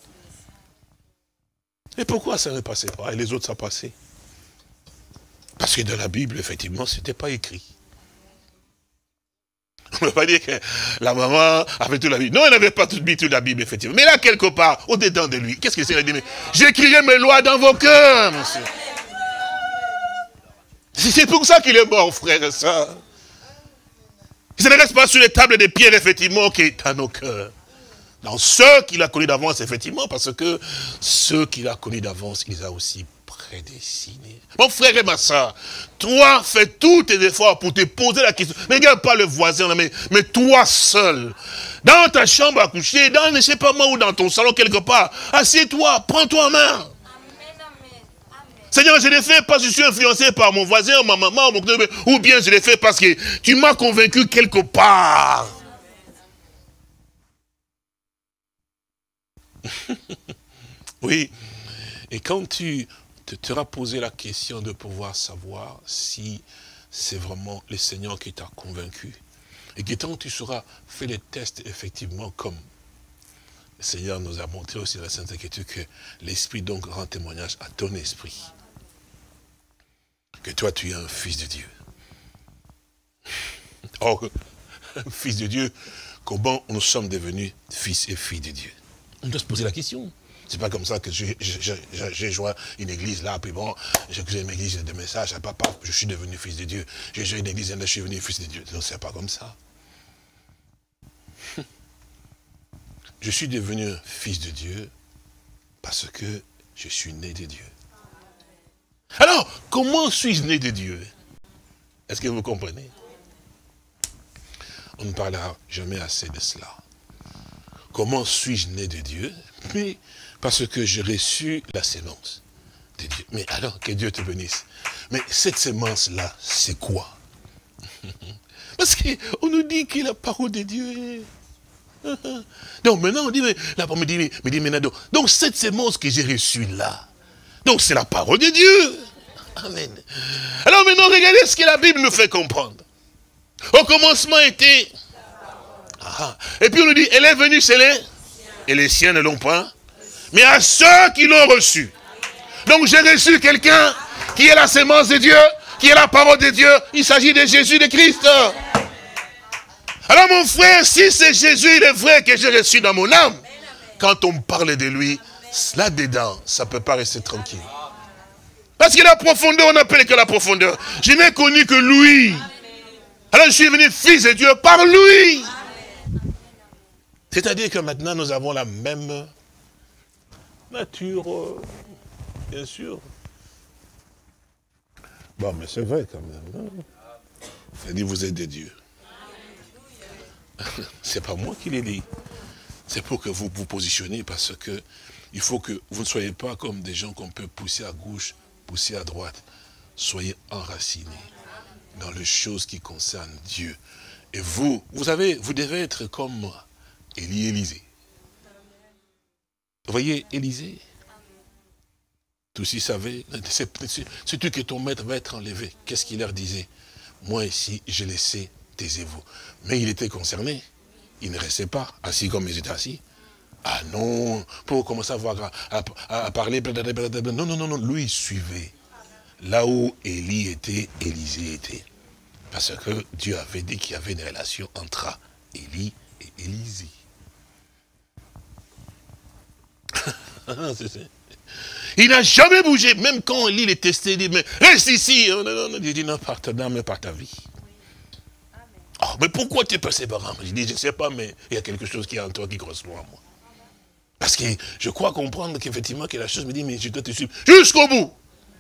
Et pourquoi ça ne passait pas? Et les autres, ça passait. Parce que dans la Bible, effectivement, ce n'était pas écrit. On ne peut pas dire que la maman avait toute la Bible. Non, elle n'avait pas toute la Bible, effectivement. Mais là, quelque part, au-dedans de lui, qu'est-ce que c'est? Elle dit, mais j'écrirai mes lois dans vos cœurs, monsieur. C'est pour ça qu'il est mort, frère et sœur. Il ne reste pas sur les tables de pierre, effectivement, qui est à nos cœurs. Dans ceux qu'il a connus d'avance, effectivement, parce que ceux qu'il a connus d'avance, il les a aussi prédestinés. Mon frère et ma soeur, toi, fais tous tes efforts pour te poser la question. Ne regarde pas le voisin, mais toi seul. Dans ta chambre à coucher, dans, je ne sais pas moi, ou dans ton salon quelque part, assieds-toi, prends-toi en main. Seigneur, je l'ai fait parce que je suis influencé par mon voisin, ma maman, ou bien je l'ai fait parce que tu m'as convaincu quelque part. Oui, et quand tu te seras posé la question de pouvoir savoir si c'est vraiment le Seigneur qui t'a convaincu, et que tant tu seras fait les tests effectivement comme le Seigneur nous a montré aussi dans la Sainte Écriture que l'Esprit donc rend témoignage à ton esprit. Que toi tu es un fils de Dieu. Or, un fils de Dieu, comment nous sommes devenus fils et filles de Dieu? On doit se poser la question. C'est pas comme ça que j'ai joint une église là, puis bon, j'ai une église de messages, papa, je suis devenu fils de Dieu. J'ai joint une église et là, je suis devenu fils de Dieu. Non, c'est pas comme ça. Je suis devenu un fils de Dieu parce que je suis né de Dieu. Alors, comment suis-je né de Dieu? Est-ce que vous comprenez? On ne parlera jamais assez de cela. Comment suis-je né de Dieu? Mais parce que j'ai reçu la sémence de Dieu. Mais alors, que Dieu te bénisse. Mais cette sémence-là, c'est quoi? Parce qu'on nous dit que la parole de Dieu est... Donc maintenant, on dit, mais la parole me dit, maintenant, donc cette sémence que j'ai reçue là, donc c'est la parole de Dieu. Amen. Alors maintenant, regardez ce que la Bible nous fait comprendre. Au commencement était... Et puis on nous dit, elle est venue, c'est les... Et les siens ne l'ont pas. Mais à ceux qui l'ont reçu. Donc j'ai reçu quelqu'un qui est la sémence de Dieu, qui est la parole de Dieu. Il s'agit de Jésus de Christ. Alors mon frère, si c'est Jésus, il est vrai que j'ai reçu dans mon âme. Quand on parle de lui, là-dedans, ça ne peut pas rester tranquille. Parce que la profondeur, on appelle que la profondeur. Je n'ai connu que lui. Alors je suis venu fils de Dieu par lui. C'est-à-dire que maintenant, nous avons la même nature, bien sûr. Bon, mais c'est vrai quand même. C'est-à-dire, vous êtes des dieux. C'est pas moi qui l'ai dit. C'est pour que vous vous positionnez, parce que il faut que vous ne soyez pas comme des gens qu'on peut pousser à gauche, pousser à droite. Soyez enracinés dans les choses qui concernent Dieu. Et vous savez, vous devez être comme Élisée. Vous voyez, Élisée, tous ils savaient, surtout que ton maître va être enlevé. Qu'est-ce qu'il leur disait? Moi ici, je le sais, taisez-vous. Mais il était concerné. Il ne restait pas assis comme ils étaient assis. Ah non, pour commencer à parler, non, lui il suivait. Là où Élie était, Élisée était. Parce que Dieu avait dit qu'il y avait une relation entre Élie et Élisée. Il n'a jamais bougé, même quand Élie les testait, il dit, mais reste ici. Non, il dit, non, mais par ta vie. Oh, mais pourquoi tu es persévérant? Je dis, je ne sais pas, mais il y a quelque chose qui est en toi qui correspond à moi. Parce que je crois comprendre qu'effectivement, que la chose me dit, mais je dois te suivre jusqu'au bout.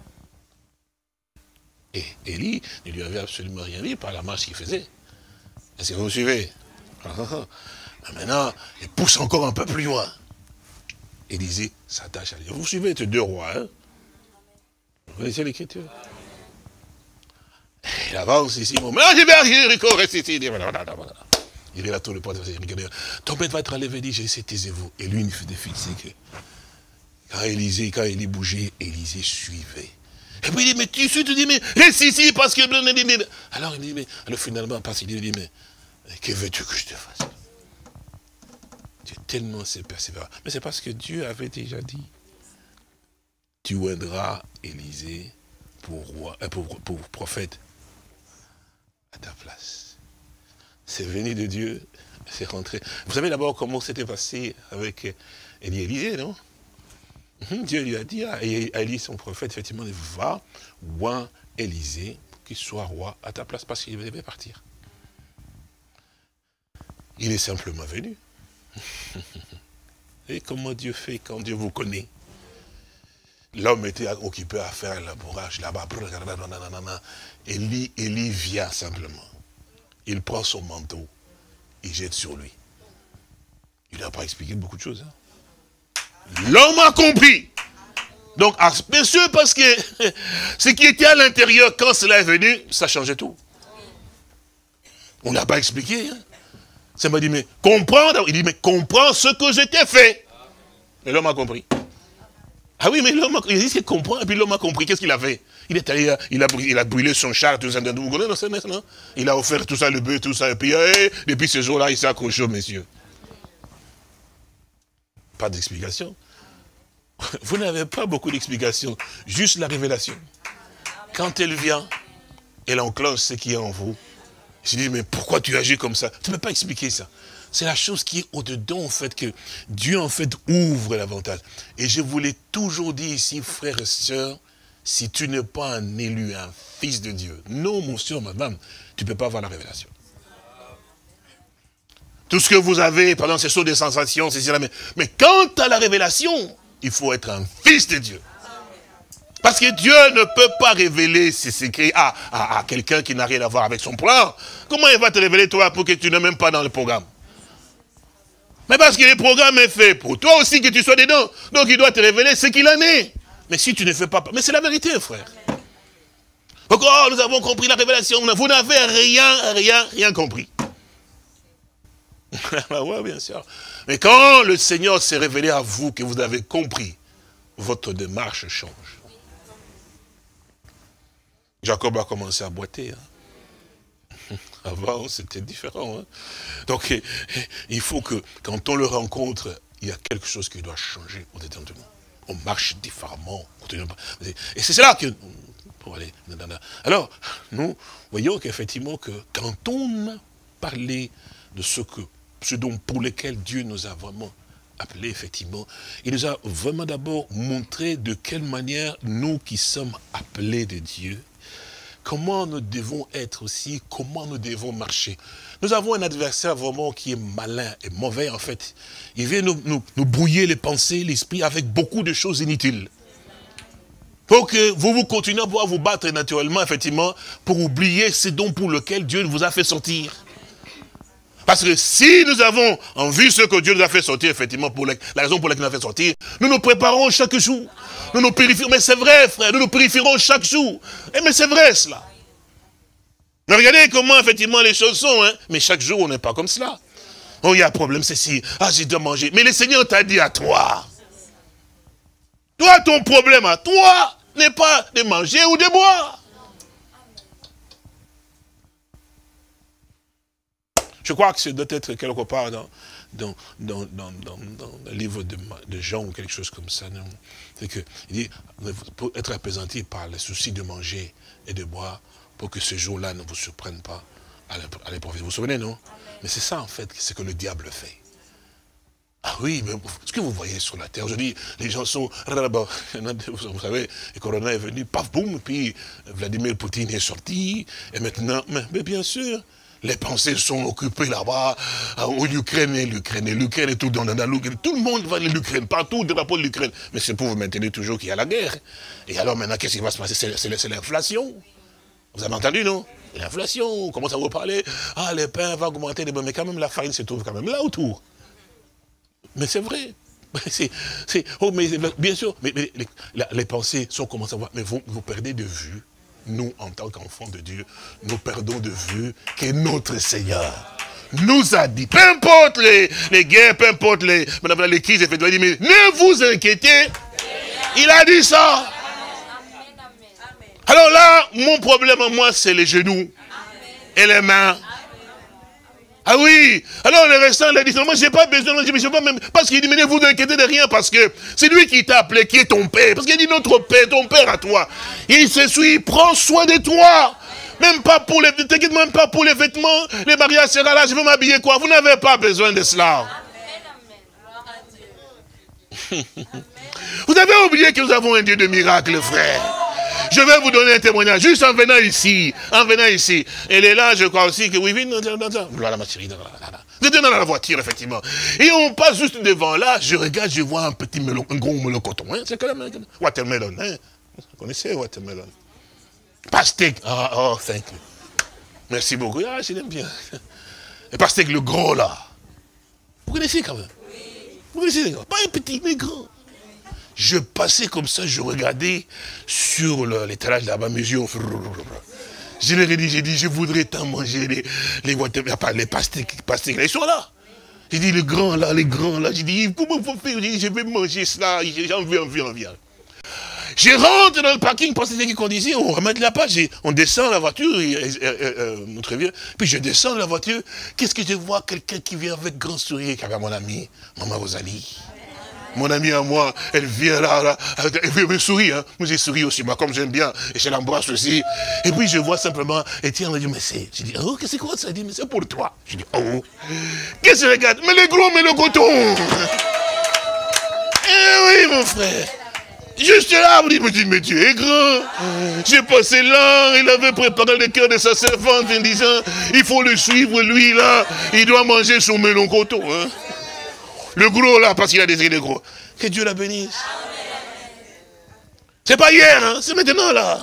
Et Élie ne lui avait absolument rien dit par la marche qu'il faisait. Est-ce que vous me suivez? Maintenant, il pousse encore un peu plus loin. Élisée s'attache à lui. Vous suivez ces 2 rois, hein? Vous connaissez l'écriture? Il avance ici, mais je vais à Jéricho, reste ici. Il est là tout le point. Ton maître va être enlevé, il dit, je sais, taisez-vous. Et lui, il fait fixer que quand Élie bougeait, Élisée suivait. Et puis il dit, mais tu dis, mais reste ici parce que... Alors il dit, mais alors, finalement, parce qu'il dit, mais que veux-tu que je te fasse? Tu es tellement persévérant. Mais c'est parce que Dieu avait déjà dit, tu oindras Élisée pour prophète à ta place. C'est venu de Dieu, c'est rentré. Vous savez d'abord comment c'était passé avec Élisée, non? Dieu lui a dit à Élie, son prophète, effectivement, va oint Élisée pour qu'il soit roi à ta place, parce qu'il devait partir. Il est simplement venu. Et comment Dieu fait quand Dieu vous connaît? L'homme était occupé à faire un labourage là-bas. Élie vient simplement. Il prend son manteau, il jette sur lui. Il n'a pas expliqué beaucoup de choses. Hein? L'homme a compris. Donc, bien sûr, parce que ce qui était à l'intérieur, quand cela est venu, ça changeait tout. On n'a pas expliqué. Hein? Ça m'a dit, mais comprends. Il dit, mais comprends ce que je t'ai fait. Et l'homme a compris. Ah oui, mais l'homme, il dit qu'il comprend, et puis l'homme a compris. Qu'est-ce qu'il a fait? Il est allé, il a brûlé son char, tout ça. Non? Il a offert tout ça, le bœuf, tout ça. Et puis, depuis ce jour-là, il s'est accroché aux messieurs. Pas d'explication. Vous n'avez pas beaucoup d'explications. Juste la révélation. Quand elle vient, elle enclenche ce qui est en vous. Je dis, mais pourquoi tu agis comme ça? Tu ne peux pas expliquer ça. C'est la chose qui est au-dedans, en fait, que Dieu, en fait, ouvre l'avantage. Et je vous l'ai toujours dit ici, frères et sœurs, si tu n'es pas un élu, un fils de Dieu, non, mon soeur, madame, tu ne peux pas avoir la révélation. Tout ce que vous avez, pardon, ce sont des sensations, c'est cela, mais quant à la révélation, il faut être un fils de Dieu. Parce que Dieu ne peut pas révéler ses secrets à quelqu'un qui n'a rien à voir avec son plan. Comment il va te révéler, toi, pour que tu n'es même pas dans le programme? Mais parce que le programme est fait pour toi aussi que tu sois dedans. Donc il doit te révéler ce qu'il en est. Mais si tu ne fais pas... Mais c'est la vérité, frère. Donc, oh, nous avons compris la révélation. Vous n'avez rien compris. Oui, bien sûr. Mais quand le Seigneur s'est révélé à vous, que vous avez compris, votre démarche change. Jacob a commencé à boiter. Hein. Avant, c'était différent. Hein. Donc, il faut que, quand on le rencontre, il y a quelque chose qui doit changer au-dedans de nous. On marche différemment. Et c'est cela que... Pour aller, alors, nous voyons qu'effectivement, que quand on a parlé de ce dont pour lequel Dieu nous a vraiment appelés, effectivement, il nous a vraiment d'abord montré de quelle manière nous qui sommes appelés de Dieu, comment nous devons être aussi, comment nous devons marcher. Nous avons un adversaire vraiment qui est malin et mauvais en fait. Il vient nous brouiller les pensées, l'esprit avec beaucoup de choses inutiles. Pour que vous continuez à pouvoir vous battre naturellement, effectivement, pour oublier ce dont pour lequel Dieu vous a fait sortir. Parce que si nous avons en vue ce que Dieu nous a fait sortir, effectivement, pour la raison pour laquelle il nous a fait sortir, nous nous préparons chaque jour. Nous nous purifions. Mais c'est vrai, frère, nous nous purifierons chaque jour. Mais c'est vrai, cela. Mais regardez comment effectivement les choses sont, hein. Mais chaque jour on n'est pas comme cela. Oh, il y a un problème, ceci. Ah, j'ai dois manger. Mais le Seigneur t'a dit à toi. Toi, ton problème à toi n'est pas de manger ou de boire. Je crois que ce doit être quelque part dans le livre de Jean ou quelque chose comme ça. C'est que, il dit, pour être apaisanti par le souci de manger et de boire, pour que ce jour-là ne vous surprenne pas à l'épreuve. Vous vous souvenez, non? Mais c'est ça, en fait, c'est que le diable fait. Ah oui, mais ce que vous voyez sur la terre, aujourd'hui, les gens sont... Vous savez, le corona est venu, paf, boum, puis Vladimir Poutine est sorti, et maintenant, mais bien sûr, les pensées sont occupées là-bas, l'Ukraine est tout dans l'Ukraine, tout le monde va à l'Ukraine, partout, le drapeau de l'Ukraine. Mais c'est pour vous maintenir toujours qu'il y a la guerre. Et alors maintenant, qu'est-ce qui va se passer? C'est l'inflation. Vous avez entendu, non? L'inflation, on commence à vous parler, ah, le pain va augmenter, mais quand même la farine se trouve quand même là autour. Mais c'est vrai. Oh, mais bien sûr, mais les pensées sont commencées à voir, mais vous perdez de vue, nous, en tant qu'enfants de Dieu, nous perdons de vue que notre Seigneur nous a dit, peu importe les guerres, peu importe les crises, mais ne vous inquiétez, il a dit ça. Alors là, mon problème à moi, c'est les genoux et les mains. Ah oui, alors le restant, il a dit, moi j'ai pas besoin, je sais pas même, parce qu'il dit, mais ne vous inquiétez de rien, parce que c'est lui qui t'a appelé, qui est ton père, parce qu'il dit notre père, ton père à toi, il se suit, il prend soin de toi, même pas pour les, t'inquiète même pas pour les vêtements, les mariages sera là, je veux m'habiller quoi, vous n'avez pas besoin de cela. Vous avez oublié que nous avons un Dieu de miracles, frère. Je vais vous donner un témoignage, juste en venant ici. Elle est là, je crois aussi que oui, voilà ma chérie, j'étais dans la voiture, effectivement. Et on passe juste devant là, je regarde, je vois un petit melon, un gros melon coton, hein, c'est quand même watermelon, hein. Vous connaissez watermelon? Pastèque, oh, thank you. Merci beaucoup, ah, je l'aime bien. Et pastèque, le gros là. Vous connaissez quand même? Vous connaissez, pas un petit, mais grand. Je passais comme ça, je regardais sur l'étalage là-bas, mes yeux. Je leur ai dit, je voudrais tant manger les pastèques, ils sont là. J'ai dit, les grands là, j'ai dit, comment faut faire? J'ai dit, je vais manger cela, j'en viens. Je rentre dans le parking, parce que c'est qu'on disait, on remet la page, on descend la voiture, très bien, puis je descends la voiture, qu'est-ce que je vois? Quelqu'un qui vient avec grand sourire, qui avait mon ami, Maman Rosalie. Mon amie à moi, elle vient là, elle me sourit, hein. Moi j'ai souri aussi, moi comme j'aime bien, et je l'embrasse aussi. Et puis je vois simplement, Étienne me dit, mais c'est, je dis, oh, qu'est-ce que c'est quoi ça? Elle dit, mais c'est pour toi. Je dis, oh, qu'est-ce que je regarde? Mais le gros, mais le coton. Eh oui, mon frère. Juste là, vous dites, mais tu es grand. J'ai passé là, il avait préparé le cœur de sa servante en disant, il faut le suivre, lui là, il doit manger son melon coton, hein. Le gros là, parce qu'il a désiré le gros. Que Dieu la bénisse. C'est pas hier, hein, c'est maintenant là.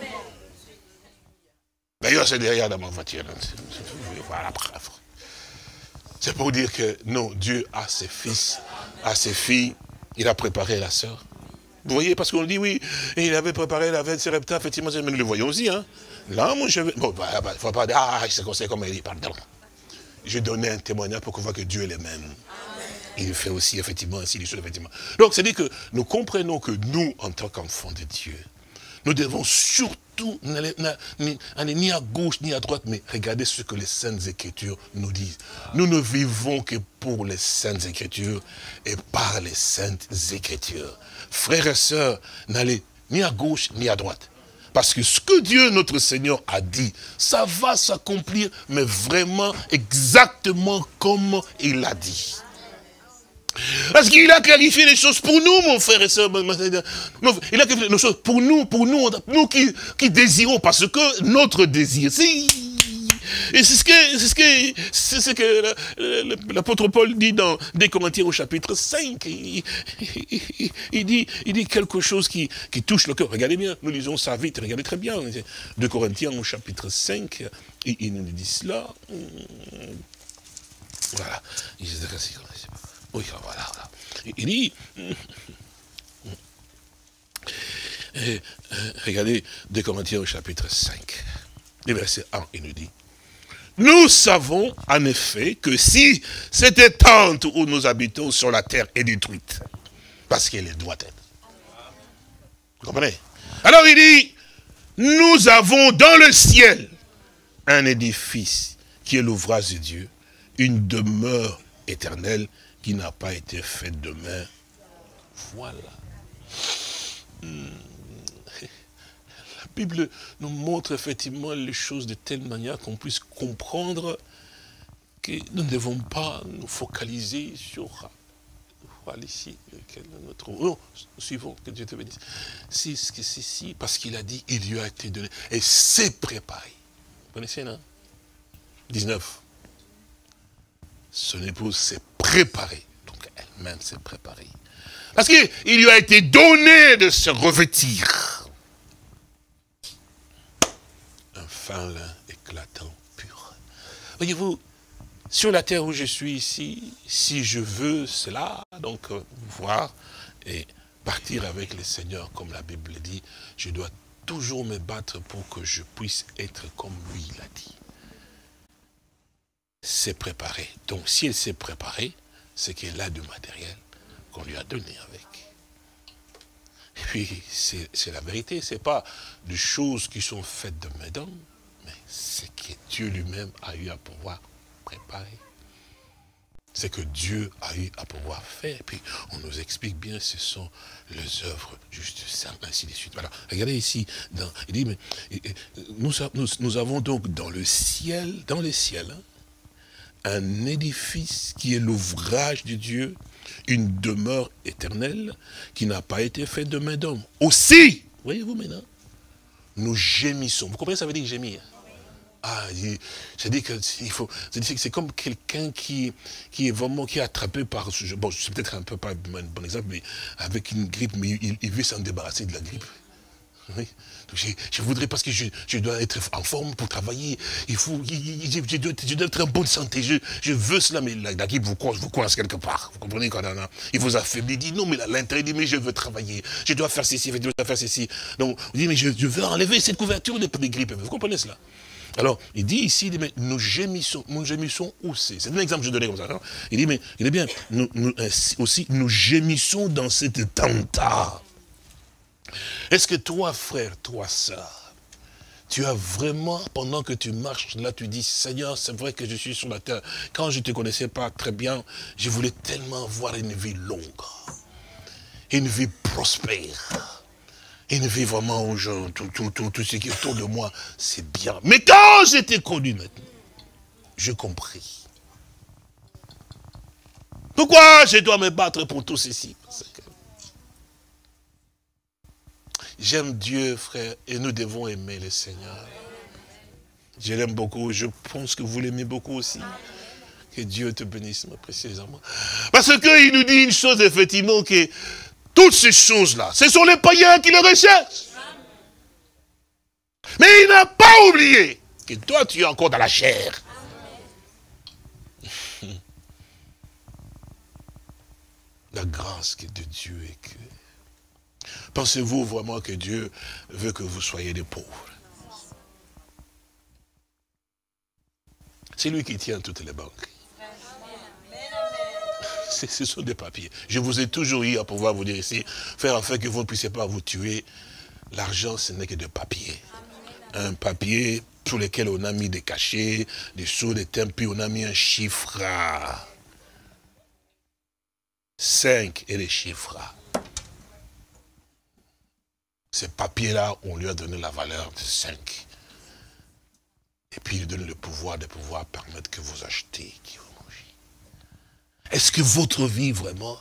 D'ailleurs, c'est derrière dans ma voiture. Voilà, bref. C'est pour dire que non, Dieu a ses fils, a ses filles, il a préparé la sœur. Vous voyez, parce qu'on dit oui, il avait préparé la veine Sarepta, effectivement, mais nous le voyons aussi, hein. Là, moi, je vais. Bon, il ne faut pas dire, ah, c'est comme il dit, pardon. Je donnais un témoignage pour qu'on voit que Dieu est le même. Il fait aussi, effectivement, ainsi les choses, effectivement. Donc, c'est-à-dire que nous comprenons que nous, en tant qu'enfants de Dieu, nous devons surtout n'aller ni à gauche ni à droite, mais regarder ce que les Saintes Écritures nous disent. Nous ne vivons que pour les Saintes Écritures et par les Saintes Écritures. Frères et sœurs, n'allez ni à gauche ni à droite. Parce que ce que Dieu, notre Seigneur, a dit, ça va s'accomplir, mais vraiment exactement comme il l'a dit. Parce qu'il a clarifié les choses pour nous, mon frère et soeur. Il a clarifié les choses pour nous qui désirons, parce que notre désir, c'est ce que l'apôtre Paul dit dans 2 Corinthiens au chapitre 5. Il dit quelque chose qui touche le cœur. Regardez bien, nous lisons ça vite, regardez très bien. 2 Corinthiens au chapitre 5, il nous dit cela. Voilà. Oui, voilà. Il dit, regardez 2 Corinthiens au chapitre 5. Et verset 1, il nous dit, nous savons en effet que si cette tente où nous habitons sur la terre est détruite, parce qu'elle doit être. Vous comprenez? Alors il dit, nous avons dans le ciel un édifice qui est l'ouvrage de Dieu, une demeure éternelle qui n'a pas été faite de main. Voilà. La Bible nous montre effectivement les choses de telle manière qu'on puisse comprendre que nous ne devons pas nous focaliser sur... Voilà ici, notre... Non, suivons, que Dieu te bénisse. Si, parce qu'il a dit, il lui a été donné, et c'est préparé. Vous connaissez, non? 19. Son épouse s'est préparée, donc elle-même s'est préparée. Parce qu'il lui a été donné de se revêtir. Un fin lin éclatant, pur. Voyez-vous, sur la terre où je suis ici, si je veux cela, donc voir et partir avec le Seigneur, comme la Bible dit, je dois toujours me battre pour que je puisse être comme lui l'a dit. C'est préparé. Donc si elle s'est préparée, c'est qu'elle a du matériel qu'on lui a donné avec. Et puis c'est la vérité, c'est pas des choses qui sont faites de main d'homme, mais c'est que Dieu lui-même a eu à pouvoir préparer. C'est que Dieu a eu à pouvoir faire. Et puis on nous explique bien, ce sont les œuvres juste simples, ainsi de suite. Voilà. Regardez ici, il dit, mais nous avons donc dans le ciel, hein, un édifice qui est l'ouvrage de Dieu, une demeure éternelle qui n'a pas été faite de main d'homme. Aussi, voyez-vous maintenant, nous gémissons. Vous comprenez, ça veut dire gémir? Ah, je dis que c'est comme quelqu'un qui est vraiment, qui est attrapé par, bon, c'est peut-être un peu pas un bon exemple, mais avec une grippe, mais il veut s'en débarrasser de la grippe. Oui. Donc je voudrais, parce que je dois être en forme pour travailler, je dois être en bonne santé, je veux cela, mais la grippe vous coince quelque part, vous comprenez, quand il vous affaiblit, il dit non, mais l'intérêt dit, mais je veux travailler, je dois faire ceci, je dois faire ceci, donc vous dites, mais je veux enlever cette couverture de grippe, vous comprenez cela? Alors, il dit ici, mais nous gémissons où c'est un exemple que je donnais comme ça. Non, il dit, mais il est bien, nous gémissons dans cette tente-là. Est-ce que toi, frère, toi, sœur, tu as vraiment, pendant que tu marches là, tu dis, Seigneur, c'est vrai que je suis sur la terre. Quand je ne te connaissais pas très bien, je voulais tellement avoir une vie longue, une vie prospère. Une vie vraiment où tout ce qui est autour de moi, c'est bien. Mais quand j'étais connu maintenant, j'ai compris. Pourquoi je dois me battre pour tout ceci? Parce que j'aime Dieu, frère, et nous devons aimer le Seigneur. Je l'aime beaucoup, je pense que vous l'aimez beaucoup aussi. Que Dieu te bénisse, ma précieuse amie. Parce qu'il nous dit une chose, effectivement, que toutes ces choses-là, ce sont les païens qui les recherchent. Mais il n'a pas oublié que toi, tu es encore dans la chair. La grâce de Dieu est que... Pensez-vous vraiment que Dieu veut que vous soyez des pauvres? C'est lui qui tient toutes les banques. Ce sont des papiers. Je vous ai toujours eu à pouvoir vous dire ici, faire en fait que vous ne puissiez pas vous tuer. L'argent, ce n'est que de papier. Un papier sur lequel on a mis des cachets, des choses, des thèmes, puis on a mis un chiffre. 5 et les chiffres. Ces papiers-là, on lui a donné la valeur de 5. Et puis il donne le pouvoir de pouvoir permettre que vous achetez, que vous mangez. Est-ce que votre vie, vraiment,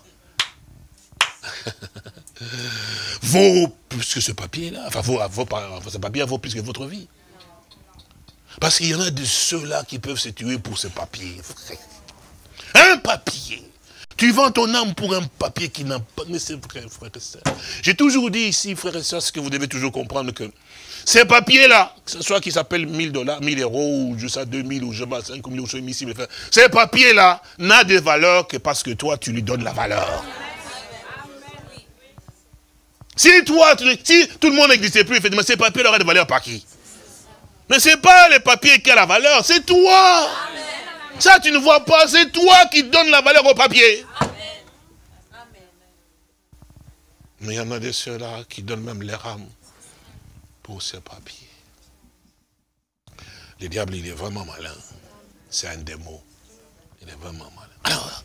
vaut plus que ce papier-là? Enfin, ce papier vaut plus que votre vie. Parce qu'il y en a de ceux-là qui peuvent se tuer pour ce papier, frère. Un papier. Tu vends ton âme pour un papier qui n'a pas... Mais c'est vrai, frère et sœur. J'ai toujours dit ici, frère et sœur, ce que vous devez toujours comprendre, que ces papiers-là, que ce soit qui s'appellent 1000 $, 1000 €, ou je sais 2000, ou je sais pas, 5 000, ou je sais 1000, ces papiers-là n'a de valeur que parce que toi, tu lui donnes la valeur. Si toi, si tout le monde n'existait plus, effectivement, ces papiers auraient de valeur par qui? Mais ce n'est pas les papiers qui ont la valeur, c'est toi. Amen. Ça, tu ne vois pas, c'est toi qui donnes la valeur au papier. Amen. Mais il y en a de ceux-là qui donnent même leur âme pour ces papiers. Le diable, il est vraiment malin. C'est un démon. Il est vraiment malin. Alors,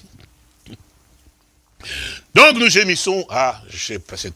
donc nous gémissons. Ah, j'ai passé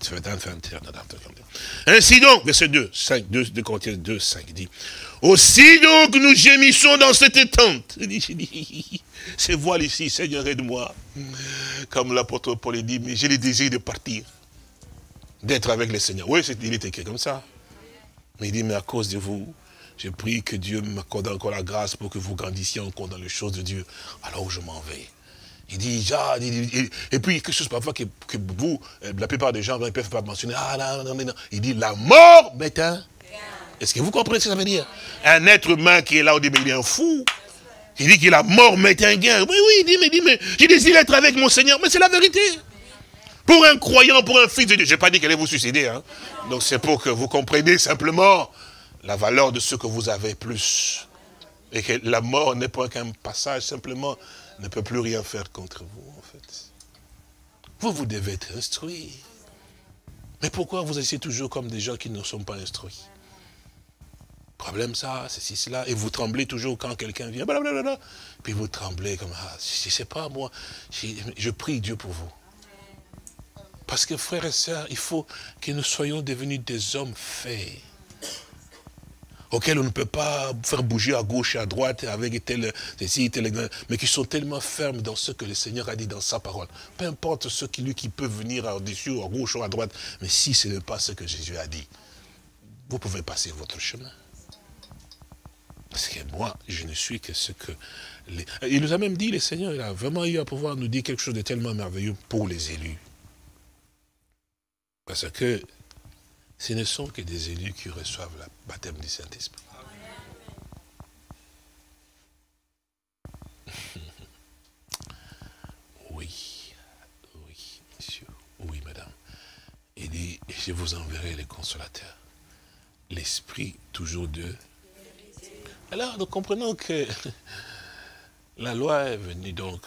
ainsi donc, verset 2, 5, 2 Corinthiens 2, 5 dit. Aussi donc nous gémissons dans cette tente. Ces voiles ici, Seigneur, aide-moi. Comme l'apôtre Paul dit, mais j'ai le désir de partir. D'être avec le Seigneur. Oui, il est écrit comme ça. Mais il dit, mais à cause de vous, je prie que Dieu m'accorde encore la grâce pour que vous grandissiez encore dans les choses de Dieu. Alors où je m'en vais. Il dit, et puis quelque chose parfois que vous, la plupart des gens ne peuvent pas mentionner. Ah non. Il dit, la mort m'éteint. Est-ce que vous comprenez ce que ça veut dire? Un être humain qui est là, on dit, mais il est un fou. Il dit que la mort m'éteint un gain. Oui, il dit, mais j'ai désiré être avec mon Seigneur. Mais c'est la vérité. Pour un croyant, pour un fils de Dieu, je n'ai pas dit qu'elle allait vous suicider. Hein. Donc c'est pour que vous compreniez simplement la valeur de ce que vous avez plus. Et que la mort n'est pas qu'un passage, simplement, ne peut plus rien faire contre vous, en fait. Vous devez être instruits. Mais pourquoi vous agissez toujours comme des gens qui ne sont pas instruits? Problème ça, ceci, cela, et vous tremblez toujours quand quelqu'un vient, blablabla. Puis vous tremblez comme, je ne sais pas, moi, je prie Dieu pour vous. Parce que frères et sœurs, il faut que nous soyons devenus des hommes faits, auxquels on ne peut pas faire bouger à gauche et à droite avec tel, mais qui sont tellement fermes dans ce que le Seigneur a dit dans sa parole. Peu importe ce qui peut venir au-dessus, à gauche ou à droite, mais si ce n'est pas ce que Jésus a dit, vous pouvez passer votre chemin. Parce que moi, je ne suis que ce que... Il nous a même dit, le Seigneur, il a vraiment eu à pouvoir nous dire quelque chose de tellement merveilleux pour les élus. Parce que ce ne sont que des élus qui reçoivent le baptême du Saint-Esprit. Oui, monsieur, oui, madame. Il dit, je vous enverrai les consolateurs. L'Esprit toujours de... Alors, nous comprenons que la loi est venue donc...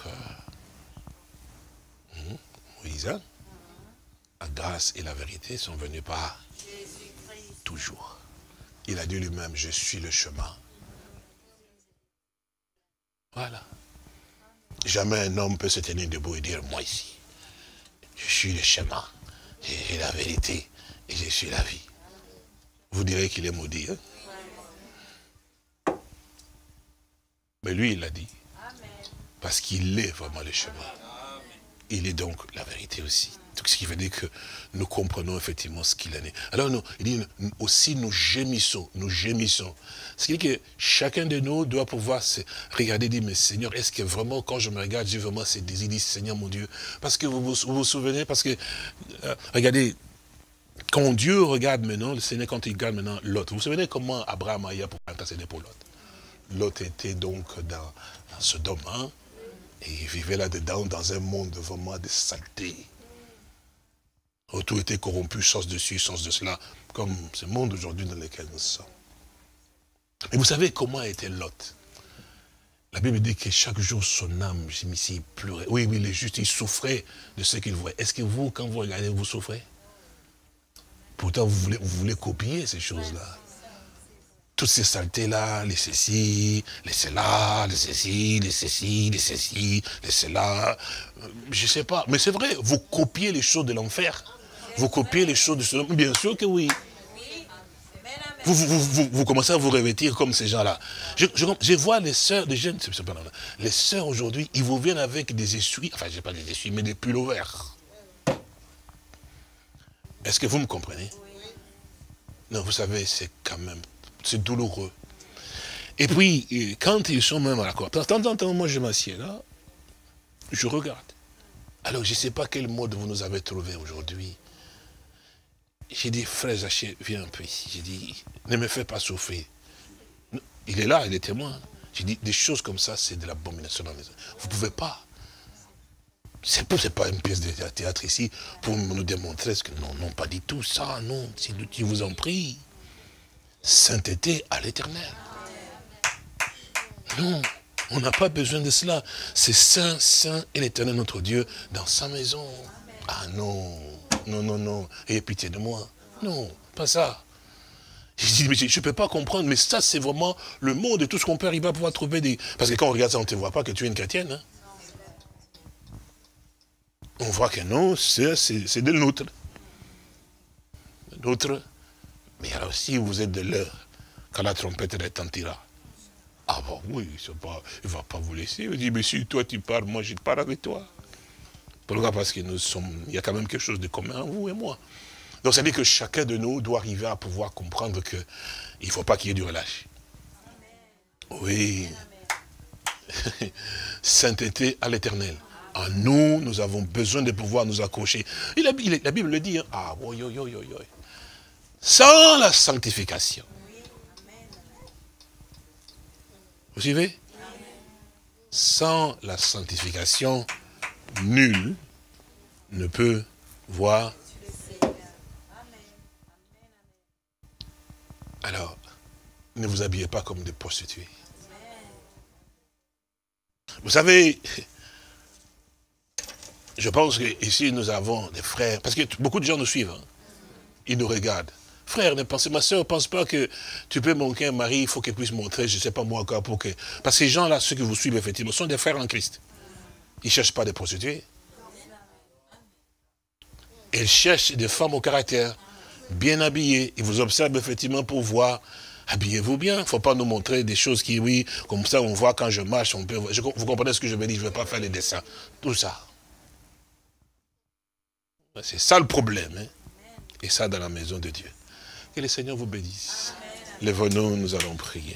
Moïse, la grâce et la vérité sont venues par toujours. Il a dit lui-même, je suis le chemin. Voilà. Jamais un homme peut se tenir debout et dire, moi ici, je suis le chemin, j'ai la vérité et je suis la vie. Vous direz qu'il est maudit. Hein? Mais lui, il l'a dit. Parce qu'il est vraiment le chemin. Il est donc la vérité aussi. Donc, ce qui veut dire que nous comprenons effectivement ce qu'il en est. Alors, il dit aussi nous gémissons, nous gémissons. Ce qui veut dire que chacun de nous doit pouvoir se regarder et dire, mais Seigneur, est-ce que vraiment, quand je me regarde, j'ai vraiment ces désirs, dit, Seigneur mon Dieu. Parce que vous vous souvenez, parce que, regardez, quand Dieu regarde maintenant, le Seigneur, quand il regarde maintenant Lot, vous vous souvenez comment Abraham a eu pour intercéder pour Lot? Lot était donc dans Sodome, hein, et il vivait là-dedans dans un monde vraiment de saleté. Tout était corrompu, sens dessus, sens de cela, comme ce monde aujourd'hui dans lequel nous sommes. Et vous savez comment était Lot? La Bible dit que chaque jour, son âme gémissait, il pleurait. Oui, il est juste, il souffrait de ce qu'il voyait. Est-ce que vous, quand vous regardez, vous souffrez? Pourtant, vous voulez copier ces choses-là. Toutes ces saletés-là, les ceci, les cela, les ceci, les ceci, les ceci, les cela. Je ne sais pas. Mais c'est vrai, vous copiez les choses de l'enfer. Vous copiez les choses de ce monde. Bien sûr que oui. Vous commencez à vous revêtir comme ces gens-là. Je vois les sœurs, les jeunes, les sœurs aujourd'hui, ils vous viennent avec des essuies, enfin, je n'ai pas des essuies, mais des pulls verts. Est-ce que vous me comprenez? Non, vous savez, c'est quand même, c'est douloureux. Et puis, quand ils sont même à la cour, de temps en temps, moi je m'assieds là, je regarde. Alors, je ne sais pas quel mode vous nous avez trouvé aujourd'hui. J'ai dit, frère Zaché, viens un peu ici. J'ai dit, ne me fais pas souffrir. Il est là, il est témoin. J'ai dit, des choses comme ça, c'est de l'abomination dans les hommes. Vous ne pouvez pas. Ce n'est pas une pièce de théâtre ici pour nous démontrer ce que non, pas du tout ça, non, si vous en prie. sainteté à l'Éternel. Non, on n'a pas besoin de cela. C'est saint, saint et l'Éternel notre Dieu dans sa maison. Ah non, non, non, non. Ayez pitié de moi. Non, pas ça. Je dis, mais je ne peux pas comprendre, mais ça c'est vraiment le monde et tout ce qu'on peut arriver à pouvoir trouver des... Parce que quand on regarde ça, on ne te voit pas que tu es une chrétienne. Hein. On voit que non, c'est de l'autre. D'autres. Mais alors si vous êtes de l'heure, quand la trompette retentira, ah bon oui, il ne va pas vous laisser. Il dit, mais si toi tu parles, moi je pars avec toi. Pourquoi? Parce qu'il y a quand même quelque chose de commun en vous et moi. Donc ça veut dire que chacun de nous doit arriver à pouvoir comprendre qu'il ne faut pas qu'il y ait du relâche. Oui. Sainteté à l'Éternel. En nous, nous avons besoin de pouvoir nous accrocher. Et la Bible le dit, hein? Ah, oui, oui, oui, oui. Sans la sanctification. Vous suivez? Sans la sanctification, nul ne peut voir. Alors, ne vous habillez pas comme des prostituées. Vous savez, je pense qu'ici nous avons des frères, parce que beaucoup de gens nous suivent, hein, ils nous regardent. Frère, ne pensez, ma soeur, ne pense pas que tu peux manquer un mari, il faut qu'elle puisse montrer, je ne sais pas moi encore, pour que... Parce que ces gens-là, ceux qui vous suivent, effectivement, sont des frères en Christ. Ils ne cherchent pas des prostituées. Ils cherchent des femmes au caractère, bien habillées. Ils vous observent effectivement pour voir, habillez-vous bien. Il ne faut pas nous montrer des choses qui, oui, comme ça on voit quand je marche, on peut... Vous comprenez ce que je veux dire, je ne vais pas faire les dessins. Tout ça. C'est ça le problème. Hein? Et ça dans la maison de Dieu. Que le Seigneur vous bénisse. Lève-nous, nous allons prier.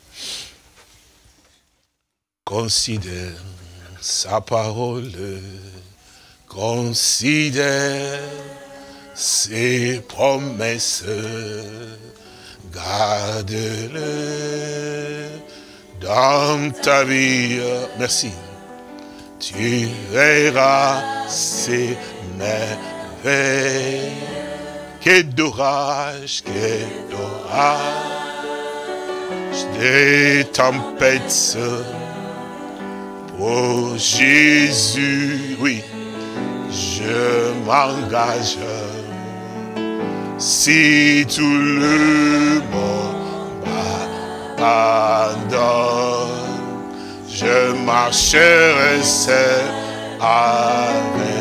Considère sa parole, considère ses promesses, garde-le dans ta vie. Merci. Tu verras ses merveilles. Quel d'orage, des tempêtes. Pour Jésus, oui, je m'engage. Si tout le monde m'abandonne, je marcherai seul avec.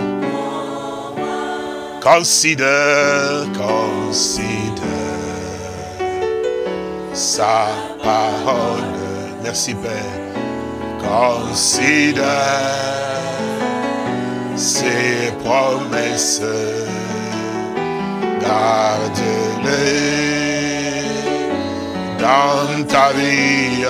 Considère sa parole. Merci Père. Considère ses promesses. Garde-les dans ta vie.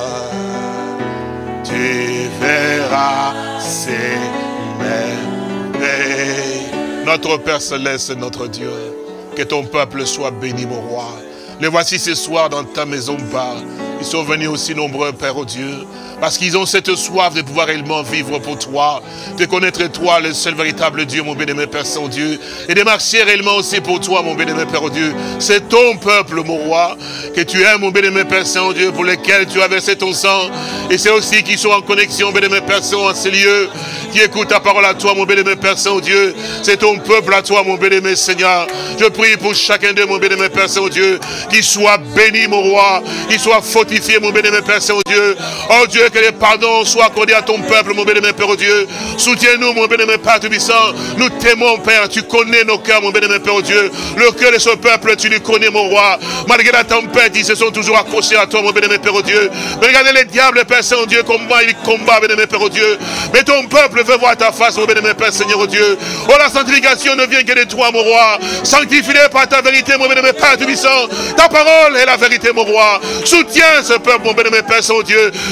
Tu verras ses merveilles. Notre Père Céleste, notre Dieu, que ton peuple soit béni, mon roi. Les voici ce soir dans ta maison, Père. Ils sont venus aussi nombreux, Père, oh Dieu, parce qu'ils ont cette soif de pouvoir réellement vivre pour toi, de connaître toi, le seul véritable Dieu, mon bien-aimé Père Saint-Dieu, et de marcher réellement aussi pour toi, mon bien-aimé Père, oh Dieu. C'est ton peuple, mon roi, que tu aimes, mon bien-aimé Père Saint-Dieu, pour lequel tu as versé ton sang, et c'est aussi qui sont en connexion, bien-aimé Père Saint, en ces lieux, qui écoutent ta parole à toi, mon bien-aimé Père Saint-Dieu. C'est ton peuple à toi, mon bien-aimé Seigneur. Je prie pour chacun d'eux, mon bien-aimé Père Saint-Dieu, qu'il soit béni, mon roi, qu'il soit fortifié, mon bien-aimé Père Saint-Dieu. Oh Dieu, que les pardons soient accordés à ton peuple, mon bien-aimé Père Dieu. Soutiens-nous, mon bien-aimé Père Tout-Puissant. Nous t'aimons, Père. Tu connais nos cœurs, mon bien-aimé Père Dieu. Le cœur de ce peuple, tu le connais, mon roi. Malgré la tempête, ils se sont toujours accrochés à toi, mon bien-aimé Père Dieu. Mais regardez les diables, Père Saint-Dieu, comment ils combattent, bien-aimé Père Dieu. Mais ton peuple veut voir ta face, mon bien-aimé Père Seigneur Dieu. Oh, la sanctification ne vient que de toi, mon roi. Sanctifie-les par ta vérité, mon bien-aimé Père Tout-Puissant. Ta parole est la vérité, mon roi. Soutiens ce peuple, mon bien-aimé Père Saint-Dieu, dans son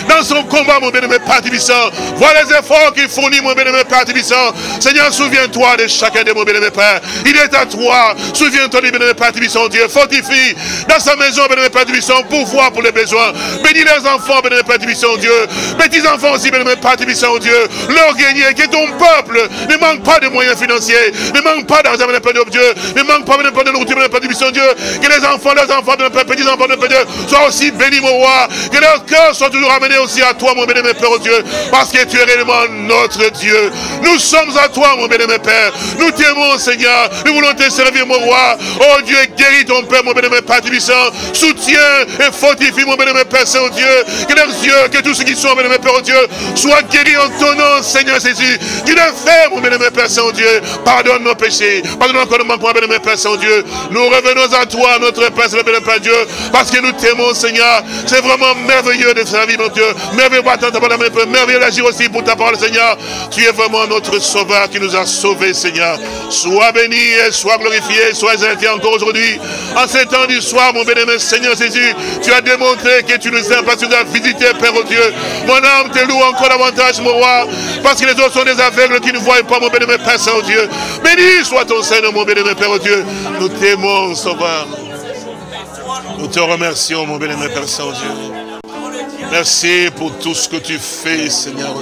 combat, mon bien-aimé Père Tibissant. Vois les efforts qu'il fournit, mon bien-aimé Père Tibissant. Seigneur, souviens-toi de chacun de mon bien-aimé Père. Il est à toi. Souviens-toi du bien-aimé Père Tibissant, Dieu. Fortifie dans sa maison, bien-aimé Père Tibissant, pourvoir pour les besoins. Bénis les enfants, bien-aimé Père Tibissant, Dieu. Petits-enfants aussi, bien-aimé Père Tibissant, Dieu. Leur gagner, que ton peuple ne manque pas de moyens financiers, ne manque pas d'argent, bien-aimé Père Dieu. Ne manque pas, bien-aimé Père de nourriture, bien-aimé Père Tibissant, Dieu. Que les enfants, bien-aimé Père, petits-enfants, bien-aimé Père Dieu, soient aussi bénis, mon roi. Que leur cœur soit toujours amené aussi à toi, mon bien-aimé Père, Dieu. Parce que tu es réellement notre Dieu. Nous sommes à toi, mon bien-aimé Père. Nous t'aimons, Seigneur. Nous voulons te servir, mon roi. Oh Dieu, guéris ton Père, mon bien-aimé Père Tibissant. Soutiens et fortifie, mon bien-aimé Père Saint-Dieu. Que leurs yeux, que tous ceux qui sont, bien-aimé Père Dieu, soient guéris en ton nom, Seigneur Jésus. Tu le fais, mon bien-aimé Père Saint-Dieu. Pardonne nos péchés. Pardonne encore nos manquements, bien-aimé Père Saint-Dieu. Nous revenons à toi, notre Père, bien-aimé Père Dieu. Parce que nous t'aimons, Seigneur. C'est vraiment merveilleux de servir, mon Dieu. Merveilleux d'attendre ta parole, merveilleux d'agir aussi pour ta parole, Seigneur. Tu es vraiment notre Sauveur qui nous a sauvés, Seigneur. Sois béni et sois glorifié, sois exalté encore aujourd'hui. En ces temps du soir, mon bien-aimé Seigneur Jésus, tu as démontré que tu nous aimes parce que tu nous as visité, Père Dieu. Mon âme te loue encore davantage, mon roi, parce que les autres sont des aveugles qui ne voient pas, mon bien-aimé Père Saint-Dieu. Béni soit ton Seigneur, mon bien-aimé Père Dieu. Nous t'aimons, Sauveur. Nous te remercions, mon bien-aimé Père Saint-Dieu. Merci pour tout ce que tu fais, Seigneur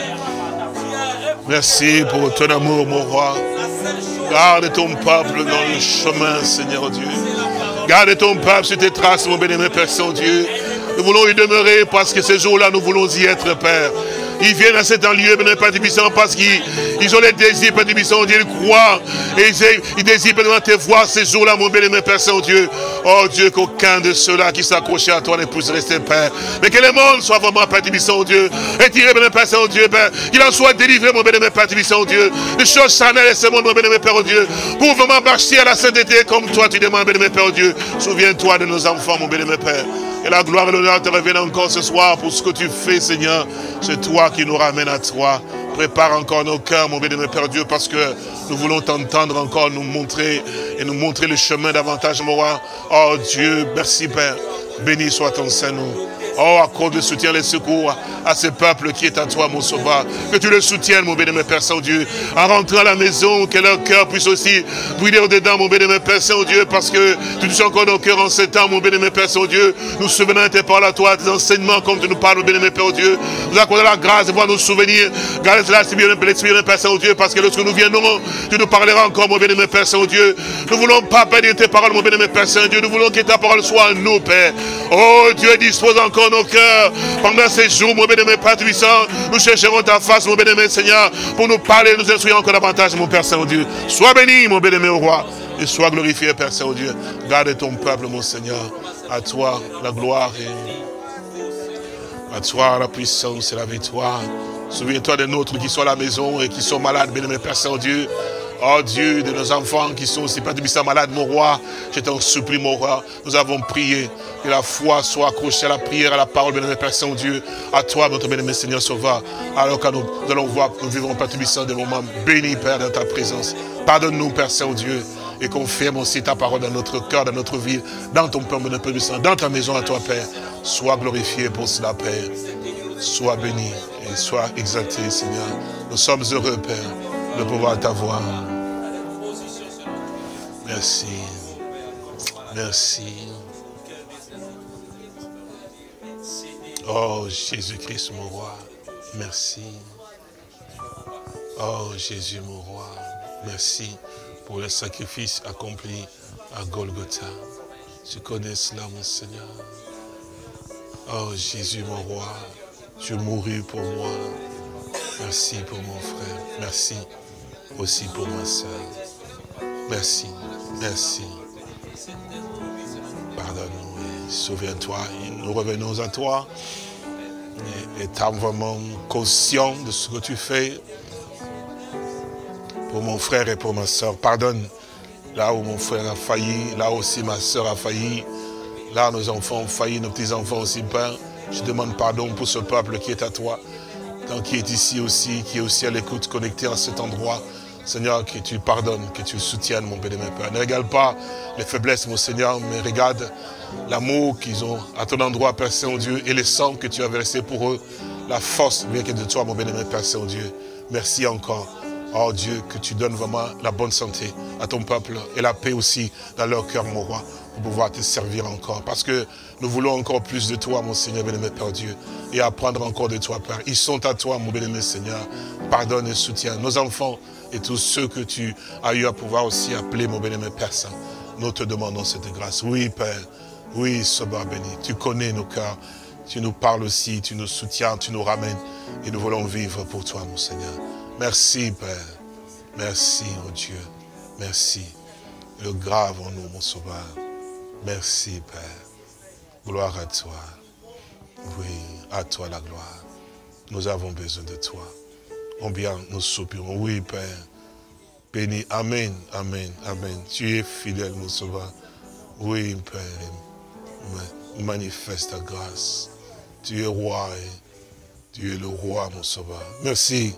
Dieu. Merci pour ton amour, mon roi. Garde ton peuple dans le chemin, Seigneur Dieu. Garde ton peuple sur tes traces, mon bien-aimé Père Saint-Dieu. Nous voulons y demeurer parce que ces jours-là, nous voulons y être, Père. Ils viennent à cet lieu, bien-aimé Père Tibissant, parce qu'ils ont les désirs, Père Tibissant, Dieu, ils croient. Et ils désirent, bien-aimé, te voir ces jours-là, mon bien-aimé Père Saint-Dieu. Oh Dieu, qu'aucun de ceux-là qui s'accrochaient à toi ne puisse rester, Père. Mais que le monde soit vraiment, Père Tibissant, Dieu. Retiré, bien-aimé Père Saint-Dieu, Père. Qu'il en soit délivré, mon bien-aimé Père Tibissant, Dieu. Les choses charnelles et ce monde, mon bien-aimé Père, Dieu. Pour vraiment marcher à la sainteté comme toi, tu demandes, bien-aimé Père, Dieu. Souviens-toi de nos enfants, mon bien-aimé Père. Et la gloire et l'honneur te reviennent encore ce soir pour ce que tu fais, Seigneur. C'est toi qui nous ramène à toi. Prépare encore nos cœurs, mon bien-aimé Père Dieu, parce que nous voulons t'entendre encore nous montrer et nous montrer le chemin davantage, mon roi. Oh Dieu, merci Père. Béni soit ton Saint-Nom. Oh, accorde le soutien, les secours à ce peuple qui est à toi, mon Sauveur. Que tu le soutiennes, mon bien-aimé Père Saint-Dieu. En rentrant à la maison, que leur cœur puisse aussi brûler au-dedans, mon bien-aimé Père Saint-Dieu, parce que tu touches encore nos cœurs en ce temps, mon bien-aimé Père Saint-Dieu. Nous souvenons de tes paroles à toi, tes enseignements, comme tu nous parles, mon bien-aimé Père Dieu. Nous accordons la grâce de voir nos souvenirs. Garde cela, l'Esprit, Père Saint-Dieu, parce que lorsque nous viendrons, tu nous parleras encore, mon bien-aimé Père Saint-Dieu. Nous ne voulons pas perdre tes paroles, mon bien-aimé Père Saint-Dieu. Nous voulons que ta parole soit en nous, Père. Oh, Dieu dispose encore nos cœurs. Pendant ces jours, mon bien-aimé Père Puissant, nous chercherons ta face, mon bien-aimé Seigneur, pour nous parler, nous instruire encore davantage, mon Père Saint-Dieu. Sois béni, mon bien-aimé roi, et sois glorifié, Père Saint-Dieu. Garde ton peuple, mon Seigneur. À toi la gloire et à toi la puissance et la victoire. Souviens-toi des nôtres qui sont à la maison et qui sont malades, bien-aimé Père Saint-Dieu. Oh Dieu, de nos enfants qui sont aussi, Père Tibissant, malades, mon roi, je t'en supplie, mon roi, nous avons prié, que la foi soit accrochée à la prière, à la parole, bien-aimé Père Saint-Dieu, à toi, notre bien-aimé Seigneur Sauveur, alors que nous allons voir, nous vivons, Père Tibissant, des moments bénis, Père, dans ta présence. Pardonne-nous, Père Saint-Dieu, et confirme aussi ta parole dans notre cœur, dans notre vie, dans ton Père, mon Père Tibissant, dans ta maison à toi, Père. Sois glorifié pour cela, Père. Sois béni et sois exalté, Seigneur. Nous sommes heureux, Père, de pouvoir t'avoir. Merci. Merci. Oh, Jésus-Christ, mon roi. Merci. Oh, Jésus, mon roi. Merci pour le sacrifice accompli à Golgotha. Tu connais cela, mon Seigneur. Oh, Jésus, mon roi. Tu mourus pour moi. Merci pour mon frère. Merci aussi pour ma soeur. Merci, merci. Pardonne-nous et souviens-toi. Nous revenons à toi. Et étant vraiment conscient de ce que tu fais pour mon frère et pour ma soeur. Pardonne là où mon frère a failli, là aussi ma soeur a failli, là nos enfants ont failli, nos petits-enfants aussi, Père. Je demande pardon pour ce peuple qui est à toi, tant qui est ici aussi, qui est aussi à l'écoute, connecté à cet endroit. Seigneur, que tu pardonnes, que tu soutiennes, mon bien-aimé Père. Ne regarde pas les faiblesses, mon Seigneur, mais regarde l'amour qu'ils ont à ton endroit, Père Saint-Dieu, et le sang que tu as versé pour eux. La force vient que de toi, mon bien-aimé Père Saint-Dieu. Merci encore. Oh Dieu, que tu donnes vraiment la bonne santé à ton peuple et la paix aussi dans leur cœur, mon roi, pour pouvoir te servir encore. Parce que nous voulons encore plus de toi, mon Seigneur, bien-aimé Père Dieu, et apprendre encore de toi, Père. Ils sont à toi, mon bien-aimé Seigneur. Pardonne et soutiens nos enfants et tous ceux que tu as eu à pouvoir aussi appeler, mon bien-aimé Père Saint. Nous te demandons cette grâce. Oui, Père. Oui, Sauveur béni. Tu connais nos cœurs. Tu nous parles aussi, tu nous soutiens, tu nous ramènes. Et nous voulons vivre pour toi, mon Seigneur. Merci, Père. Merci, oh Dieu. Merci. Le grave en nous, mon Sauveur. Merci, Père. Gloire à toi. Oui, à toi la gloire. Nous avons besoin de toi. Combien nous soupirons. Oui, Père. Béni. Amen, amen, amen. Tu es fidèle, mon Sauveur. Oui, Père. Manifeste ta grâce. Tu es roi et tu es le roi, mon Sauveur. Merci.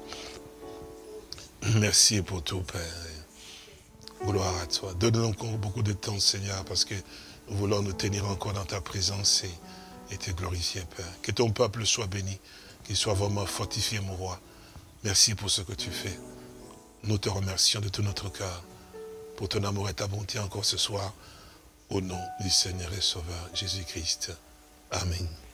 Merci pour tout, Père. Gloire à toi. Donne-nous encore beaucoup de temps, Seigneur, parce que nous voulons nous tenir encore dans ta présence et te glorifier, Père. Que ton peuple soit béni, qu'il soit vraiment fortifié, mon roi. Merci pour ce que tu fais. Nous te remercions de tout notre cœur pour ton amour et ta bonté encore ce soir. Au nom du Seigneur et Sauveur Jésus-Christ. Amen.